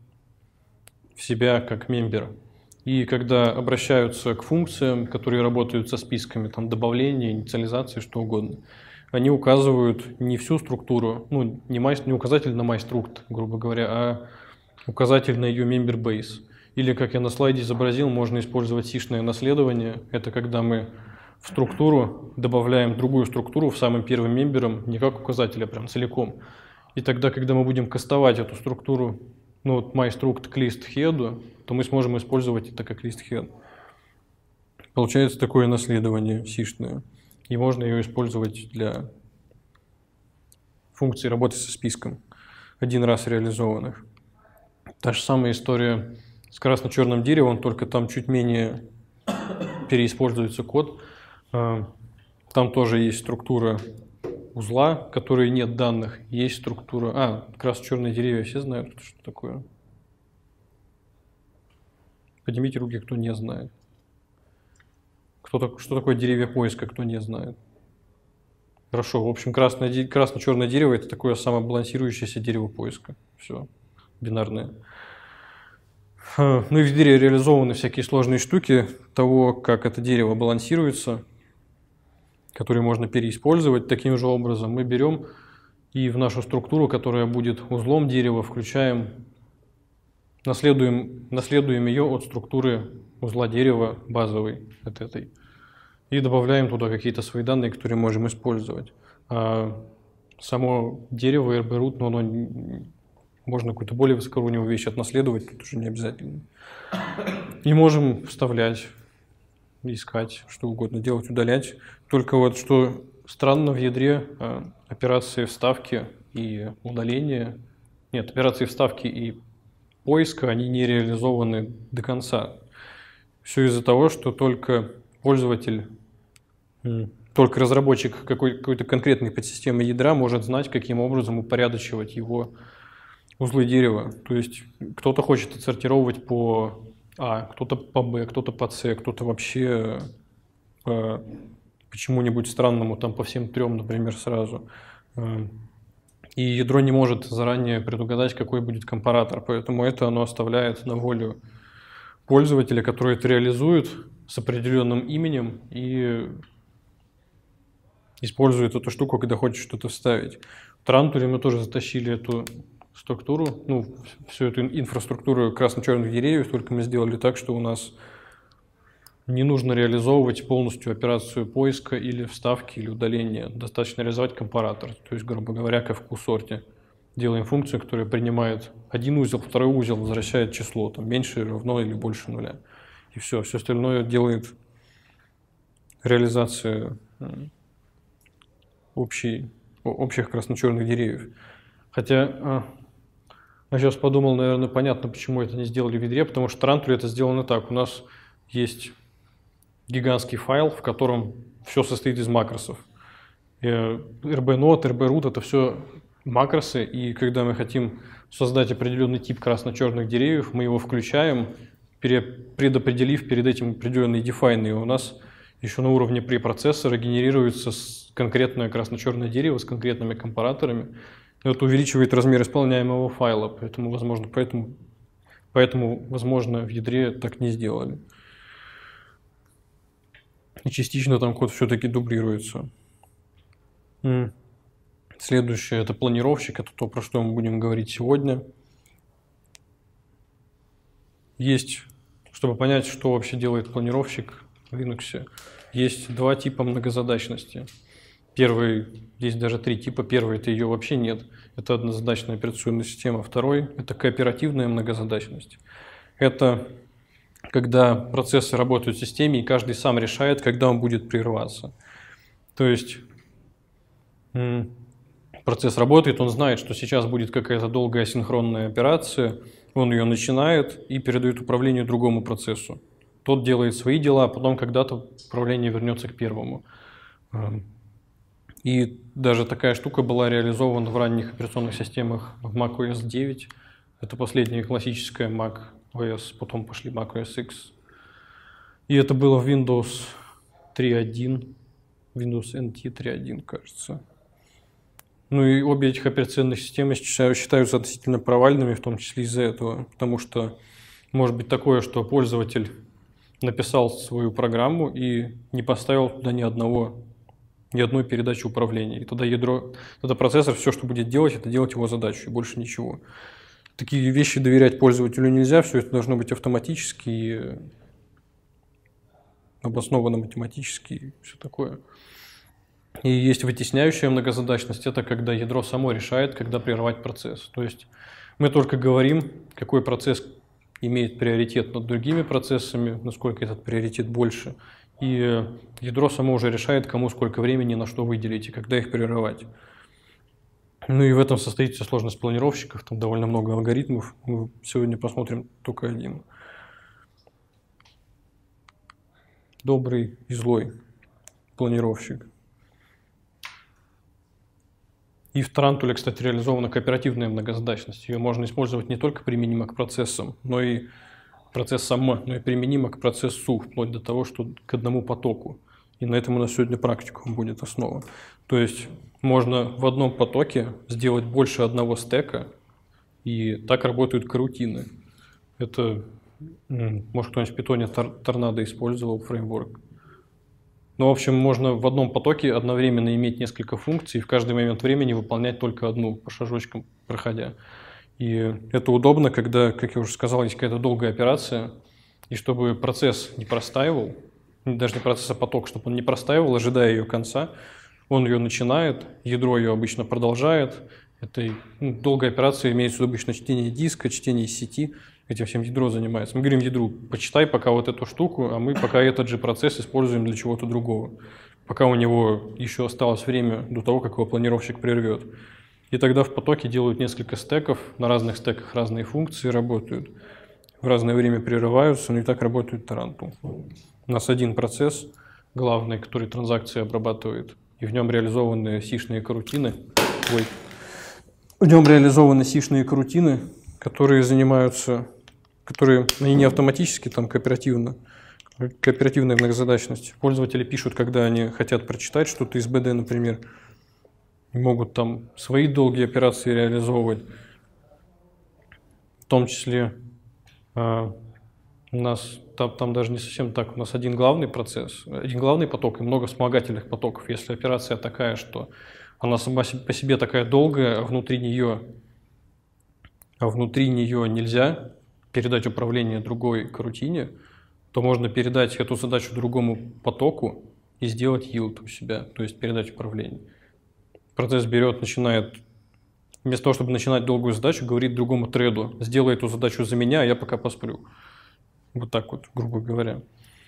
в себя как мембер. И когда обращаются к функциям, которые работают со списками, там добавление, инициализация, что угодно, они указывают не всю структуру, не указатель на myStruct, грубо говоря, а указатель на ее member base. Или, как я на слайде изобразил, можно использовать сишное наследование. Это когда мы в структуру добавляем другую структуру в самым первым мембером, не как указатель, а прям целиком. И тогда, когда мы будем кастовать эту структуру, myStruct к list-head, то мы сможем использовать это как list-head. Получается такое наследование сишное. И можно ее использовать для функций работы со списком, один раз реализованных. Та же самая история с красно-черным деревом, только там чуть менее переиспользуется код. Там тоже есть структура узла, в которой нет данных. Есть структура... красно-черные деревья все знают, что такое. Поднимите руки, кто не знает. Что такое деревья поиска, кто не знает. Хорошо, в общем, красно-черное дерево – это такое самобалансирующееся дерево поиска. Все, бинарное. Ну и в ядре реализованы всякие сложные штуки того, как это дерево балансируется, которые можно переиспользовать таким же образом. Мы берем и в нашу структуру, которая будет узлом дерева, наследуем ее от структуры узла дерева базовой, от этой, и добавляем туда какие-то свои данные, которые можем использовать. А само дерево RB-root, но оно можно какую-то более высокоуровневую вещь отнаследовать, тут уже не обязательно. И можем вставлять, искать, что угодно делать, удалять. Только вот что странно в ядре, операции вставки и удаления, нет, операции вставки и поиска, они не реализованы до конца. Все из-за того, что только пользователь, только разработчик какой-то конкретной подсистемы ядра может знать, каким образом упорядочивать его узлы дерева. То есть кто-то хочет отсортировать по А, кто-то по Б, кто-то по С, кто-то вообще по почему-нибудь странному, там по всем трем, например, сразу. И ядро не может заранее предугадать, какой будет компаратор, поэтому это оно оставляет на волю пользователя, который это реализует с определенным именем и использует эту штуку, когда хочет что-то вставить. В Тарантуле мы тоже затащили эту структуру, всю эту инфраструктуру красно-черных деревьев, только мы сделали так, что у нас не нужно реализовывать полностью операцию поиска или вставки, или удаления. Достаточно реализовать компаратор, то есть, грубо говоря, как в QSort. Делаем функцию, которая принимает один узел, второй узел, возвращает число, там, меньше, равно или больше нуля. И все. Все остальное делает реализация общих красно-черных деревьев. Хотя я сейчас подумал, наверное, понятно, почему это не сделали в ядре, потому что в Тарантуле это сделано так. У нас есть гигантский файл, в котором все состоит из макросов. RB-node, RB-root – это все макросы, и когда мы хотим создать определенный тип красно-черных деревьев, мы его включаем, предопределив перед этим определенные дефайны. И у нас еще на уровне препроцессора генерируется конкретное красно-черное дерево с конкретными компараторами. Это увеличивает размер исполняемого файла, поэтому, возможно, в ядре так не сделали. И частично там код все-таки дублируется. Следующее – это планировщик, это то, про что мы будем говорить сегодня. Есть, чтобы понять, что вообще делает планировщик в Linux, есть два типа многозадачности. Первый, есть даже три типа. Первый – это ее вообще нет. Это однозадачная операционная система. Второй – это кооперативная многозадачность. Это когда процессы работают в системе, и каждый сам решает, когда он будет прерываться. То есть процесс работает, он знает, что сейчас будет какая-то долгая асинхронная операция, он ее начинает и передает управлению другому процессу. Тот делает свои дела, а потом когда-то управление вернется к первому. И даже такая штука была реализована в ранних операционных системах в macOS 9. Это последняя классическая macOS, потом пошли macOS X. И это было в Windows 3.1, Windows NT 3.1, кажется. Ну и обе этих операционных системы считаются относительно провальными, в том числе из-за этого. Потому что может быть такое, что пользователь написал свою программу и не поставил туда ни одной передачи управления. И тогда процессор все, что будет делать, это делать его задачу, и больше ничего. Такие вещи доверять пользователю нельзя, все это должно быть автоматически и обосновано математически и все такое. И есть вытесняющая многозадачность, это когда ядро само решает, когда прервать процесс. То есть мы только говорим, какой процесс имеет приоритет над другими процессами, насколько этот приоритет больше. И ядро само уже решает, кому сколько времени на что выделить и когда их прерывать. Ну и в этом состоит вся сложность планировщиков, там довольно много алгоритмов. Мы сегодня посмотрим только один. Добрый и злой планировщик. И в Тарантуле, кстати, реализована кооперативная многозадачность. Ее можно использовать не только применимо к процессам, но и процессом, но и применимо к процессу, вплоть до того, что к одному потоку. И на этом у нас сегодня практикум будет основа. То есть можно в одном потоке сделать больше одного стека, и так работают карутины. Это, может, кто-нибудь в питоне торнадо использовал фреймворк. Ну, в общем, можно в одном потоке одновременно иметь несколько функций и в каждый момент времени выполнять только одну по шажочкам проходя. И это удобно, когда, как я уже сказал, есть какая-то долгая операция, и чтобы процесс не простаивал, даже не процесс, а поток, чтобы он не простаивал, ожидая ее конца, он ее начинает, ядро ее обычно продолжает. Это долгая операция, имеется в виду обычно чтение диска, чтение сети. Этим всем ядро занимается. Мы говорим ядру: почитай пока вот эту штуку, а мы пока этот же процесс используем для чего-то другого. Пока у него еще осталось время до того, как его планировщик прервет. И тогда в потоке делают несколько стеков, на разных стеках разные функции работают, в разное время прерываются, но и так работает Тарантул. У нас один процесс главный, который транзакции обрабатывает, и в нем реализованы сишные карутины. В нем реализованы сишные карутины, которые занимаются, они не автоматически, там кооперативная многозадачность. Пользователи пишут, когда они хотят прочитать что-то из БД, например, могут там свои долгие операции реализовывать. В том числе у нас там даже не совсем так. У нас один главный процесс, один главный поток и много вспомогательных потоков. Если операция такая, что она сама по себе такая долгая, а внутри нее нельзя передать управление другой карутине, то можно передать эту задачу другому потоку и сделать yield у себя, то есть передать управление. Процесс берет, начинает, вместо того, чтобы начинать долгую задачу, говорит другому треду: сделай эту задачу за меня, а я пока посплю. Вот так вот, грубо говоря.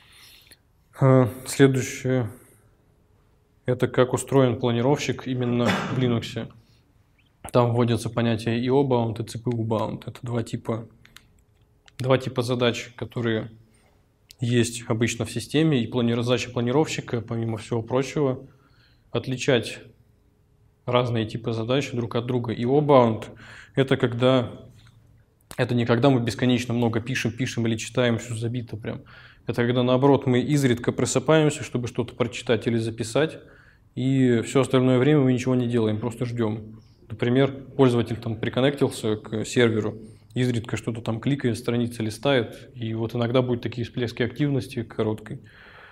Следующее – это как устроен планировщик именно в Linux. Там вводятся понятия IO-bound и CPU-bound. Это два типа задач, которые есть обычно в системе. И задача планировщика, помимо всего прочего, отличать разные типы задач друг от друга. IO-bound – это не когда мы бесконечно много пишем или читаем, все забито прям. Это когда, наоборот, мы изредка просыпаемся, чтобы что-то прочитать или записать, и все остальное время мы ничего не делаем, просто ждем. Например, пользователь там приконнектился к серверу, изредка что-то там кликает, страницы листает, и вот иногда будут такие всплески активности короткой.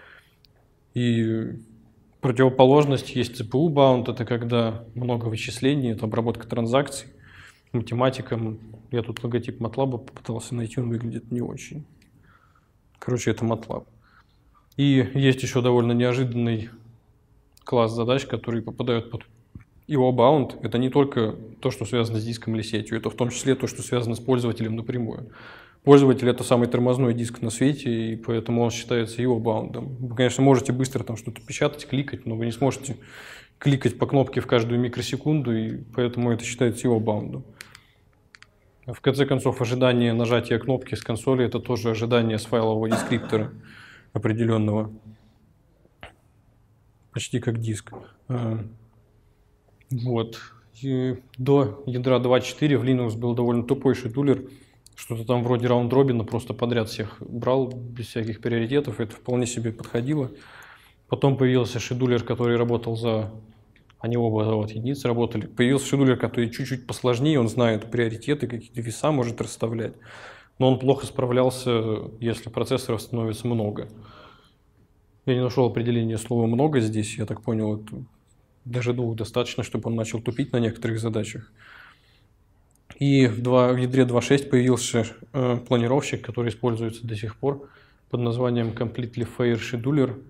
И противоположность есть CPU-bound, это когда много вычислений, это обработка транзакций, математика. Я тут логотип MATLAB попытался найти, он выглядит не очень. Короче, это MATLAB. И есть еще довольно неожиданный класс задач, которые попадают под IO-bound. Это не только то, что связано с диском или сетью, это в том числе то, что связано с пользователем напрямую. Пользователь – это самый тормозной диск на свете, и поэтому он считается IO-bound. Вы, конечно, можете быстро там что-то печатать, кликать, но вы не сможете кликать по кнопке в каждую микросекунду, и поэтому это считается IO-bound. В конце концов, ожидание нажатия кнопки с консоли – это тоже ожидание с файлового дескриптора определенного. Почти как диск. Вот. И до ядра 2.4 в Linux был довольно тупой шедулер. Что-то там вроде раунд-робина, просто подряд всех брал, без всяких приоритетов. Это вполне себе подходило. Потом появился шедулер, который работал за... Они оба от единиц работали. Появился шедулер, который чуть-чуть посложнее, он знает приоритеты, какие-то веса может расставлять. Но он плохо справлялся, если процессоров становится много. Я не нашел определения слова «много» здесь, я так понял, это даже двух достаточно, чтобы он начал тупить на некоторых задачах. И в ядре 2.6 появился планировщик, который используется до сих пор под названием Completely Fair Scheduler.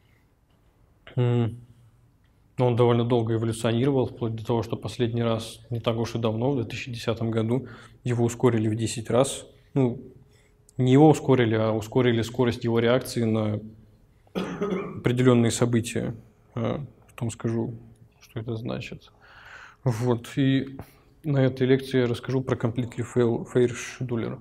Он довольно долго эволюционировал, вплоть до того, что последний раз, не так уж и давно, в 2010 году, его ускорили в 10 раз. Ну, не его ускорили, а ускорили скорость его реакции на определенные события. Потом скажу, что это значит. Вот. И на этой лекции я расскажу про Completely Fair Scheduler.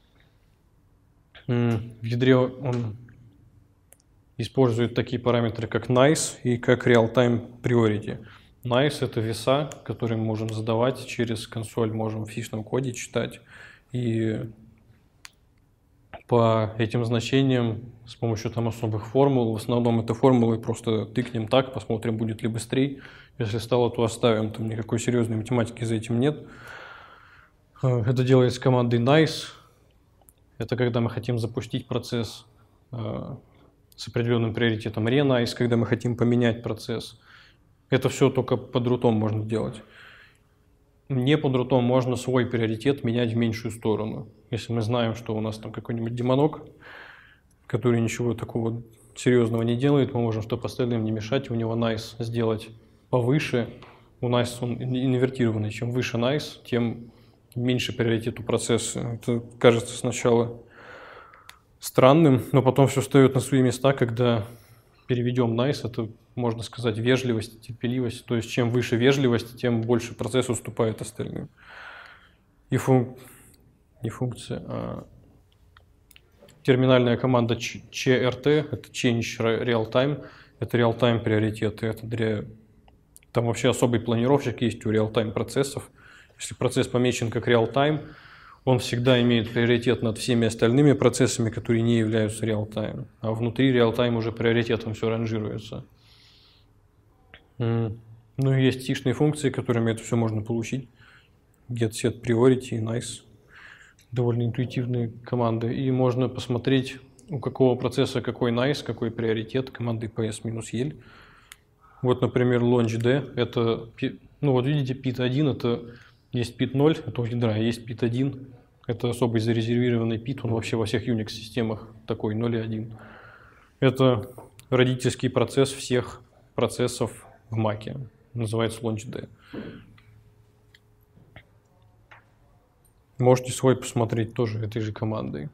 В ядре он использует такие параметры, как nice и как real-time priority. Nice – это веса, которые мы можем задавать через консоль, можем в фишном коде читать. И по этим значениям с помощью там особых формул. В основном это формулы, просто тыкнем так, посмотрим, будет ли быстрее. Если стало, то оставим, там никакой серьезной математики за этим нет. Это делается командой nice. Это когда мы хотим запустить процесс с определенным приоритетом renice, когда мы хотим поменять процесс. Это все только под рутом можно делать. Не под рутом можно свой приоритет менять в меньшую сторону. Если мы знаем, что у нас там какой-нибудь демонок, который ничего такого серьезного не делает, мы можем, чтобы остальным не мешать, у него nice сделать повыше. У nice он инвертированный. Чем выше nice, тем меньше приоритет у процесса. Это кажется сначала странным, но потом все встает на свои места, когда переведем nice, это, можно сказать, вежливость, терпеливость. То есть, чем выше вежливость, тем больше процесс уступает остальным. И не функция, а терминальная команда CRT, это Change Real Time, это real-time приоритеты. Там вообще особый планировщик есть у real-time процессов. Если процесс помечен как real-time, он всегда имеет приоритет над всеми остальными процессами, которые не являются real-time. А внутри real-time уже приоритетом все ранжируется. Ну и есть тишные функции, которыми это все можно получить. Get, set, priority, nice. Довольно интуитивные команды. И можно посмотреть, у какого процесса какой nice, какой приоритет командой ps-el. Вот, например, launch-d. Это, ну вот видите, pit1 это есть pit0, это у ядра, есть pit1. Это особый зарезервированный pit, он вообще во всех Unix-системах такой 0 и 1. Это родительский процесс всех процессов в Mac. Называется launch-d. Можете свой посмотреть тоже этой же командой.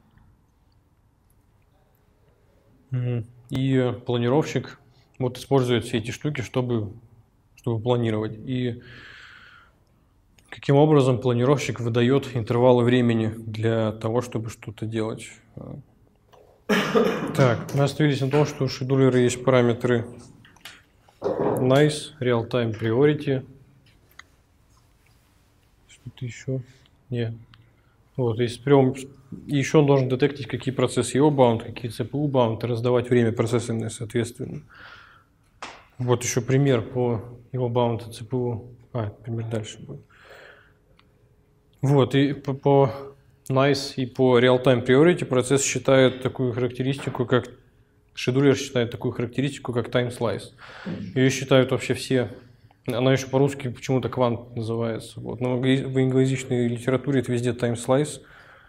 И планировщик вот использует все эти штуки, чтобы планировать. И каким образом планировщик выдает интервалы времени для того, чтобы что-то делать. Так, мы остановились на том, что у шедулера есть параметры nice, real-time priority. Что-то еще? Нет. Вот, есть прям, и еще он должен детектить, какие процессы IO-bound, какие CPU-bound, и раздавать время процессорное соответственно. Вот еще пример по IO-bound и CPU. Пример дальше будет. Вот, и по nice и по real-time priority процесс считает такую характеристику, как шедулер считает такую характеристику, как time slice. Ее считают вообще все. Она еще по-русски почему-то квант называется. Вот. Но в англоязычной литературе это везде time slice.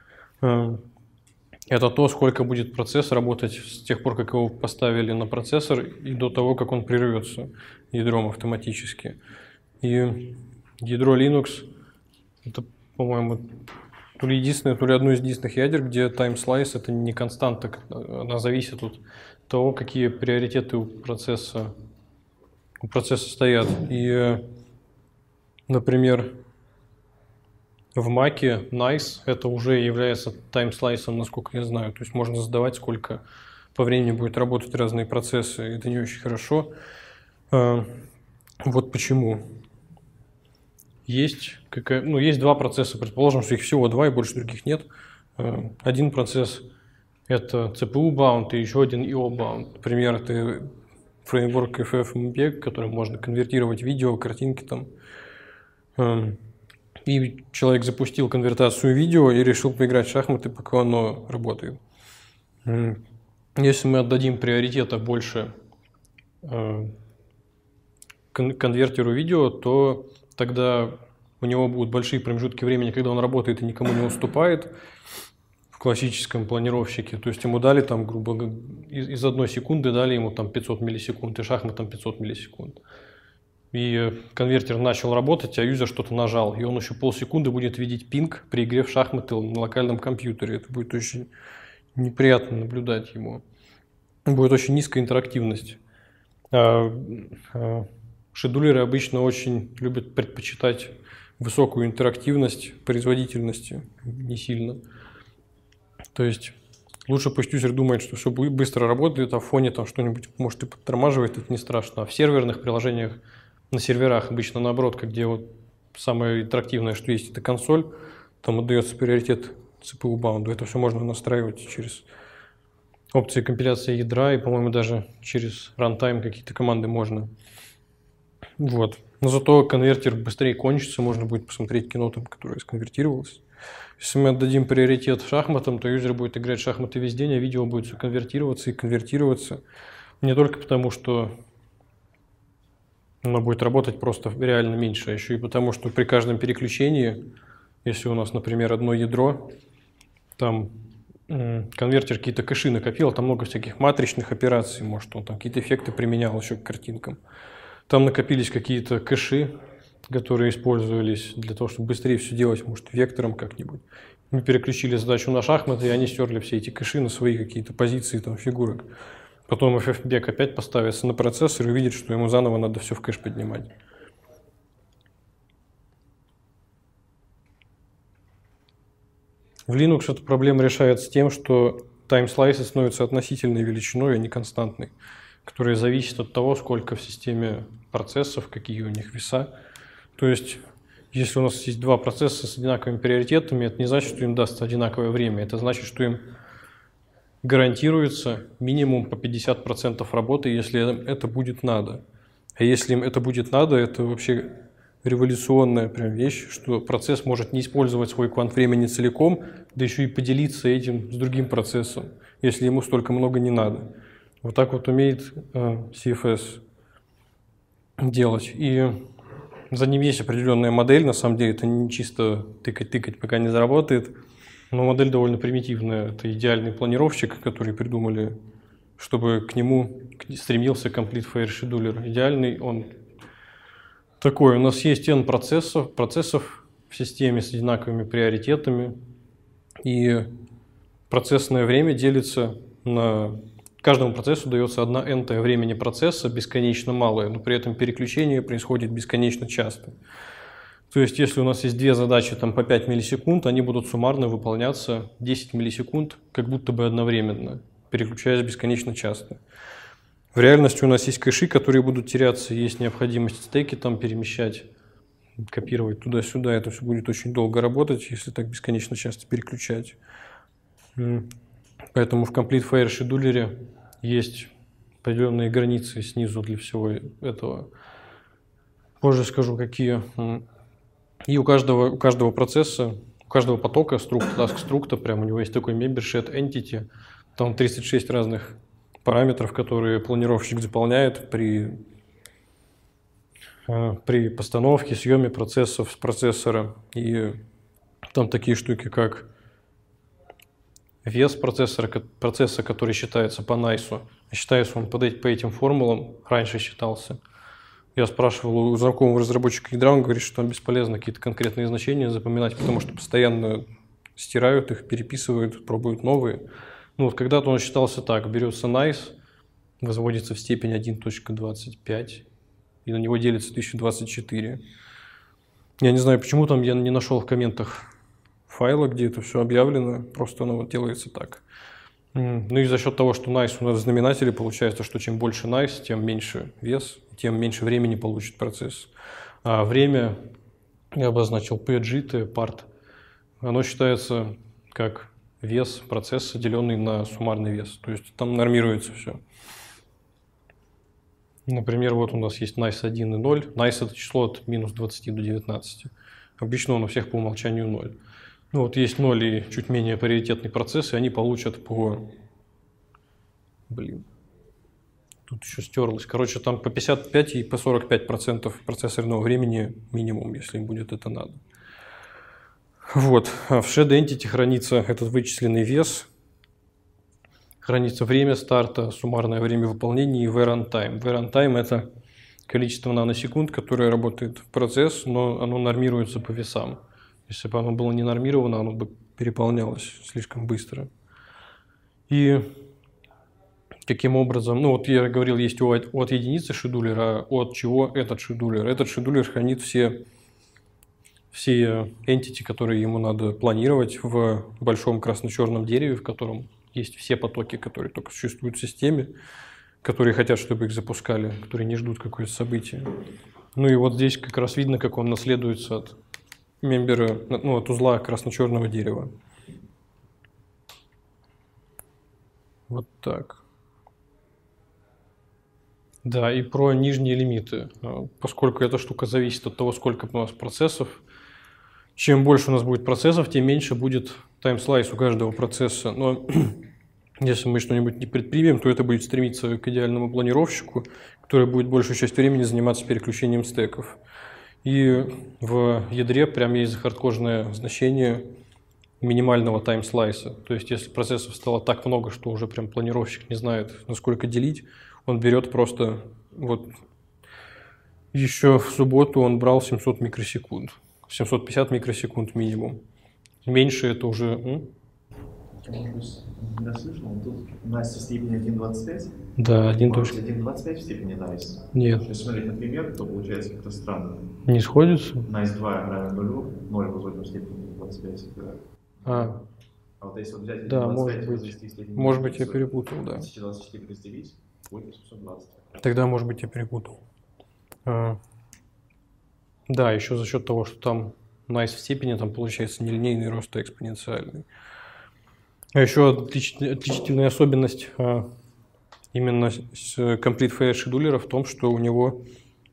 Это то, сколько будет процесс работать с тех пор, как его поставили на процессор, и до того, как он прервется ядром автоматически. И ядро Linux это, по-моему, то ли единственное, то ли одно из единственных ядер, где time slice это не константа, она зависит от того, какие приоритеты у процесса стоят. И, например, в Mac nice это уже является таймслайсом, насколько я знаю. То есть можно задавать, сколько по времени будет работать разные процессы. Это не очень хорошо. Вот почему. Есть два процесса. Предположим, что их всего два и больше других нет. Один процесс это CPU-bound и еще один IO-bound. Например, это фреймворк FFmpeg, которым можно конвертировать видео, картинки там. И человек запустил конвертацию видео и решил поиграть в шахматы, пока оно работает. Если мы отдадим приоритета больше конвертеру видео, то тогда у него будут большие промежутки времени, когда он работает и никому не уступает в классическом планировщике. То есть ему дали там, грубо говоря, из 1 секунды дали ему там 500 миллисекунд, и шахматам 500 миллисекунд. И конвертер начал работать, а юзер что-то нажал, и он еще полсекунды будет видеть пинг при игре в шахматы на локальном компьютере. Это будет очень неприятно наблюдать ему. Будет очень низкая интерактивность. Шедулеры обычно очень любят предпочитать высокую интерактивность производительности, не сильно. То есть лучше пусть юзер думает, что все быстро работает, а в фоне там что-нибудь может и подтормаживает, это не страшно. А в серверных приложениях, на серверах обычно наоборот, где вот самое интерактивное, что есть, это консоль, там отдается приоритет CPU bound. Это все можно настраивать через опции компиляции ядра, и, по-моему, даже через runtime какие-то команды можно. Вот. Но зато конвертер быстрее кончится, можно будет посмотреть кино, там, которое сконвертировалось. Если мы отдадим приоритет шахматам, то юзер будет играть в шахматы весь день, а видео будет все конвертироваться и конвертироваться. Не только потому, что оно будет работать просто реально меньше, а еще и потому, что при каждом переключении, если у нас, например, одно ядро, там конвертер какие-то кэши накопил, там много всяких матричных операций, может, он там какие-то эффекты применял еще к картинкам. Там накопились какие-то кэши, которые использовались для того, чтобы быстрее все делать, может, вектором как-нибудь. Мы переключили задачу на шахматы, и они стерли все эти кэши на свои какие-то позиции там, фигурок. Потом FFmpeg опять поставится на процессор и увидит, что ему заново надо все в кэш поднимать. В Linux эта проблема решается тем, что таймслайсы становятся относительной величиной, а не константной, которая зависит от того, сколько в системе процессов, какие у них веса. То есть, если у нас есть два процесса с одинаковыми приоритетами, это не значит, что им дастся одинаковое время. Это значит, что им гарантируется минимум по 50% работы, если это будет надо. А если им это будет надо, это вообще революционная прям вещь, что процесс может не использовать свой квант времени целиком, да еще и поделиться этим с другим процессом, если ему столько много не надо. Вот так вот умеет CFS делать. И за ним есть определенная модель, на самом деле это не чисто тыкать, пока не заработает, но модель довольно примитивная. Это идеальный планировщик, который придумали, чтобы к нему стремился Complete Fair Scheduler. Идеальный он такой. У нас есть N процессов в системе с одинаковыми приоритетами, и процессное время делится на... Каждому процессу дается одна n-тое времени процесса, бесконечно малое, но при этом переключение происходит бесконечно часто. То есть, если у нас есть две задачи там, по 5 миллисекунд, они будут суммарно выполняться 10 миллисекунд, как будто бы одновременно, переключаясь бесконечно часто. В реальности у нас есть кэши, которые будут теряться, есть необходимость стеки там перемещать, копировать туда-сюда. Это все будет очень долго работать, если так бесконечно часто переключать. Поэтому в Complete Fair Scheduler есть определенные границы снизу для всего этого. Позже скажу, какие. И у каждого процесса, у каждого потока task struct, прям у него есть такой member-shared entity, там 36 разных параметров, которые планировщик заполняет при постановке, съеме процессов с процессора. И там такие штуки, как вес процесса, который считается по NICE. Считается он по этим формулам, раньше считался. Я спрашивал у знакомого разработчика ядра, он говорит, что там бесполезно какие-то конкретные значения запоминать, потому что постоянно стирают их, переписывают, пробуют новые. Ну вот когда-то он считался так: берется NICE, возводится в степень 1.25, и на него делится 1024. Я не знаю, почему там я не нашел в комментах файла, где это все объявлено, просто оно вот делается так. Ну и за счет того, что NICE у нас в знаменателе, получается, что чем больше NICE, тем меньше вес, тем меньше времени получит процесс. А время я обозначил PGT, part, оно считается как вес процесса, деленный на суммарный вес. То есть там нормируется все. Например, вот у нас есть NICE 1 и 0. NICE – это число от минус 20 до 19. Обычно он у всех по умолчанию 0. Ну вот есть 0 и чуть менее приоритетный процесс, и они получат по... Тут еще стерлось. Короче, там по 55 и по 45% процессорного времени минимум, если им будет это надо. Вот. А в shared entity хранится этот вычисленный вес, хранится время старта, суммарное время выполнения и wear runtime. Wear runtime – это количество наносекунд, которое работает процесс, но оно нормируется по весам. Если бы оно было не нормировано, оно бы переполнялось слишком быстро. И каким образом, ну вот я говорил, есть от единицы шедулера, от чего этот шедулер. Этот шедулер хранит все entity, которые ему надо планировать в большом красно-черном дереве, в котором есть все потоки, которые только существуют в системе, которые хотят, чтобы их запускали, которые не ждут какое-то событие. Ну и вот здесь как раз видно, как он наследуется от мембера, ну, от узла красно-черного дерева. Вот так. Да, и про нижние лимиты. Поскольку эта штука зависит от того, сколько у нас процессов, чем больше у нас будет процессов, тем меньше будет таймслайс у каждого процесса. Но если мы что-нибудь не предпримем, то это будет стремиться к идеальному планировщику, который будет большую часть времени заниматься переключением стеков. И в ядре прям есть хардкорное значение минимального таймслайса. То есть если процессов стало так много, что уже прям планировщик не знает, насколько делить, он берет просто, вот еще в субботу он брал 700 микросекунд, 750 микросекунд минимум. Меньше это уже... Может быть, не расслышал, тут Настя в степени 1.25? Да, 1.25. Может, 1.25 в степени Настя? Нет. Если смотреть на пример, то получается как-то странно. Не сходится? Настя 2 равен 0, 0 возводим в степени 25. А вот если вот взять 1.25 да, и возвести в степень может быть, я перепутал, да. 1024 разделить, будет 820. Тогда, может быть, я перепутал. Да, еще за счет того, что там nice в степени, там получается нелинейный рост, а экспоненциальный. А еще отличительная особенность именно с Complete Fair Scheduler в том, что у него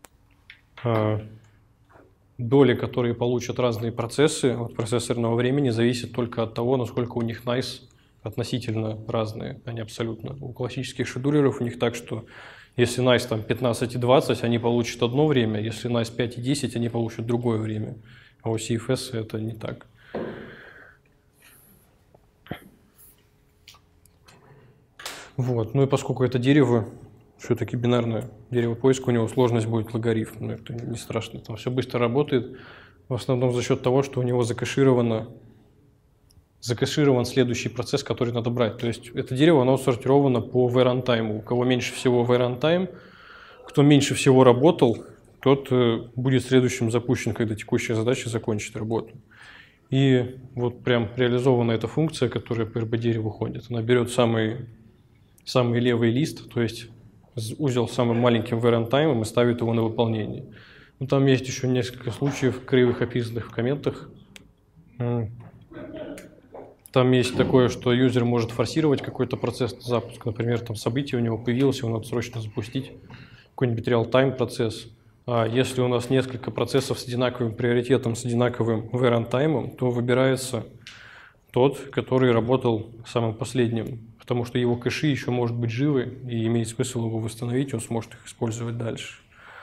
доли, которые получат разные процессы от процессорного времени, зависят только от того, насколько у них nice относительно разные, а не абсолютно. У классических шедулеров у них так, что если nice там 15 и 20, они получат одно время, если nice 5 и 10, они получат другое время. А у CFS это не так. Вот. Ну и поскольку это дерево, все-таки бинарное дерево поиска, у него сложность будет логарифм, но это не страшно, там все быстро работает, в основном за счет того, что у него закэширован следующий процесс, который надо брать. То есть это дерево, оно сортировано по wear-on-time. У кого меньше всего wear-on-time, кто меньше всего работал, тот будет следующим запущен, когда текущая задача закончит работу. И вот прям реализована эта функция, которая по RB-дереву ходит. Она берет самый левый лист, то есть узел с самым маленьким wear-on-time и ставит его на выполнение. Но там есть еще несколько случаев, кривых, описанных в комментах. Там есть такое, что юзер может форсировать какой-то процесс на запуск. Например, там событие у него появилось, его надо срочно запустить. Какой-нибудь real-time процесс. А если у нас несколько процессов с одинаковым приоритетом, с одинаковым wear-on-time, то выбирается тот, который работал самым последним. Потому что его кэши еще может быть живы, и имеет смысл его восстановить, он сможет их использовать дальше.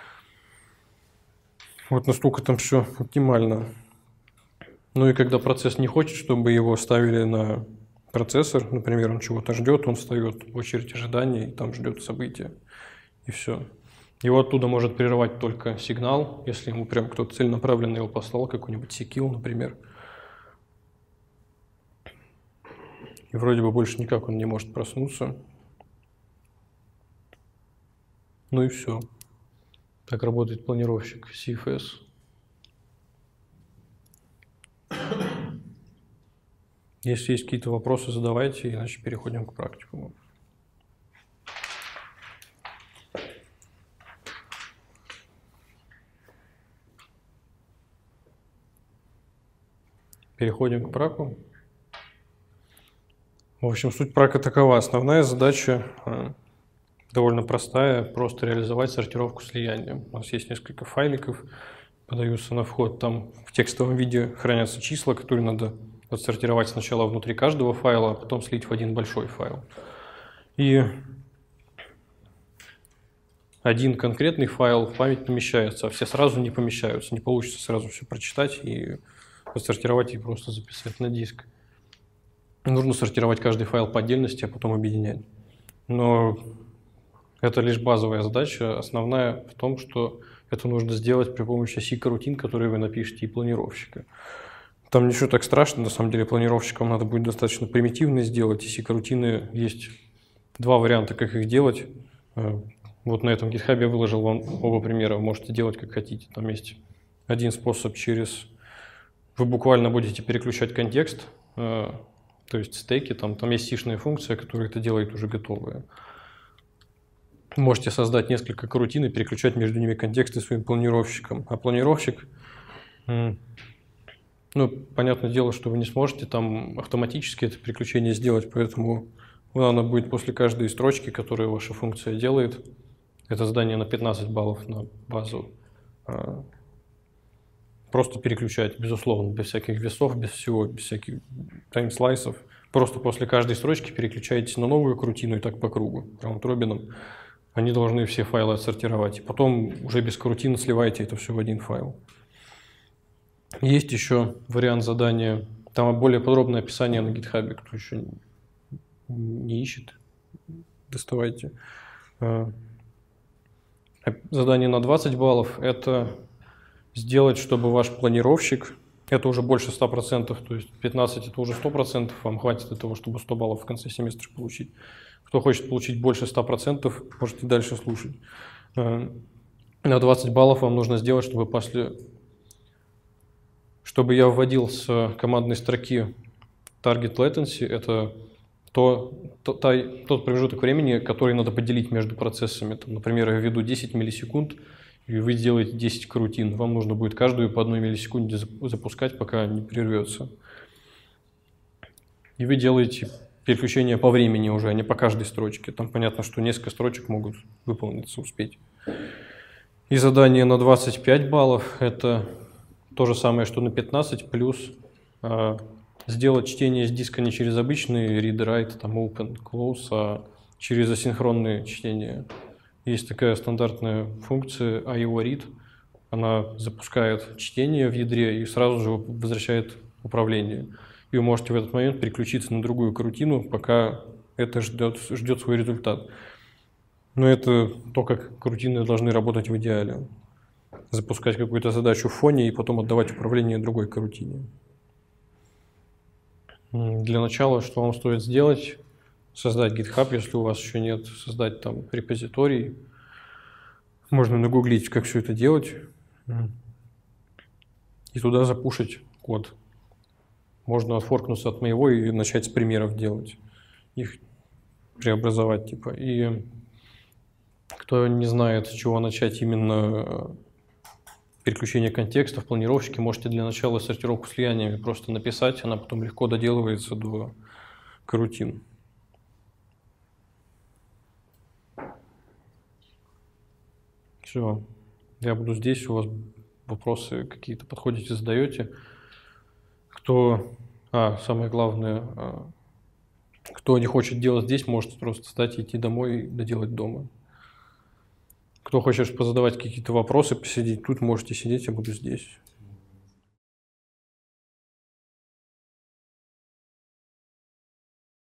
Вот настолько там все оптимально. Ну и когда процесс не хочет, чтобы его ставили на процессор, например, он чего-то ждет, он встает в очередь ожидания и там ждет события. И все. Его оттуда может прерывать только сигнал, если ему прям кто-то целенаправленно его послал, какой-нибудь секил, например. И вроде бы больше никак он не может проснуться. Ну и все. Так работает планировщик CFS. Если есть какие-то вопросы, задавайте, иначе переходим к практикуму. Переходим к праку. В общем, суть прака такова. Основная задача довольно простая, просто реализовать сортировку слияния. У нас есть несколько файликов, подаются на вход. Там в текстовом виде хранятся числа, которые надо отсортировать сначала внутри каждого файла, а потом слить в один большой файл. И один конкретный файл в память помещается, а все сразу не помещаются. Не получится сразу все прочитать и отсортировать и просто записать на диск. Нужно сортировать каждый файл по отдельности, а потом объединять. Но это лишь базовая задача. Основная в том, что это нужно сделать при помощи сика-рутин, которые вы напишете, и планировщика. Там ничего так страшного, на самом деле планировщикам надо будет достаточно примитивно сделать. И сика-рутины есть два варианта, как их делать. Вот на этом GitHub я выложил вам оба примера, вы можете делать как хотите. Там есть один способ через... Вы буквально будете переключать контекст, то есть стеки, там есть сишная функция, которая это делает уже готовая. Можете создать несколько корутин и переключать между ними контексты своим планировщиком. А планировщик, понятное дело, что вы не сможете там автоматически это переключение сделать, поэтому Надо будет после каждой строчки, которую ваша функция делает, это задание на 15 баллов на базу, просто переключать, безусловно, без всяких весов, без всего, без всяких таймслайсов. Просто после каждой строчки переключаетесь на новую крутину и так по кругу, раунд-робином. Они должны все файлы отсортировать. И потом уже без крутины сливаете это все в один файл. Есть еще вариант задания. Там более подробное описание на GitHub. Кто еще не ищет, доставайте. Задание на 20 баллов – это сделать, чтобы ваш планировщик, это уже больше 100%, то есть 15 – это уже 100%, вам хватит для того, чтобы 100 баллов в конце семестра получить. Кто хочет получить больше 100%, можете дальше слушать. На 20 баллов вам нужно сделать, чтобы я вводил с командной строки target latency, это тот промежуток времени, который надо поделить между процессами. Там, например, я введу 10 миллисекунд, и вы сделаете 10 крутин. Вам нужно будет каждую по 1 миллисекунде запускать, пока не прервется. И вы делаете переключение по времени уже, а не по каждой строчке. Там понятно, что несколько строчек могут выполниться, успеть. И задание на 25 баллов – это то же самое, что на 15, плюс сделать чтение с диска не через обычный read-write, там open, close, а через асинхронное чтение. Есть такая стандартная функция IO-read. Она запускает чтение в ядре и сразу же возвращает управление. И вы можете в этот момент переключиться на другую крутину, пока это ждет свой результат. Но это то, как крутины должны работать в идеале. Запускать какую-то задачу в фоне и потом отдавать управление другой крутине. Для начала, что вам стоит сделать? Создать GitHub, если у вас еще нет, создать там репозиторий. Можно нагуглить, как все это делать. И туда запушить код. Можно отфоркнуться от моего и начать с примеров делать. Их преобразовать, типа. И кто не знает, с чего начать именно переключение контекста в планировщике, можете для начала сортировку слияниями просто написать, она потом легко доделывается до корутин. Все. Я буду здесь, у вас вопросы какие-то подходите, задаете. Самое главное, кто не хочет делать здесь, может просто встать и идти домой и доделать дома. Кто хочет позадавать какие-то вопросы, посидеть тут, можете сидеть, я буду здесь.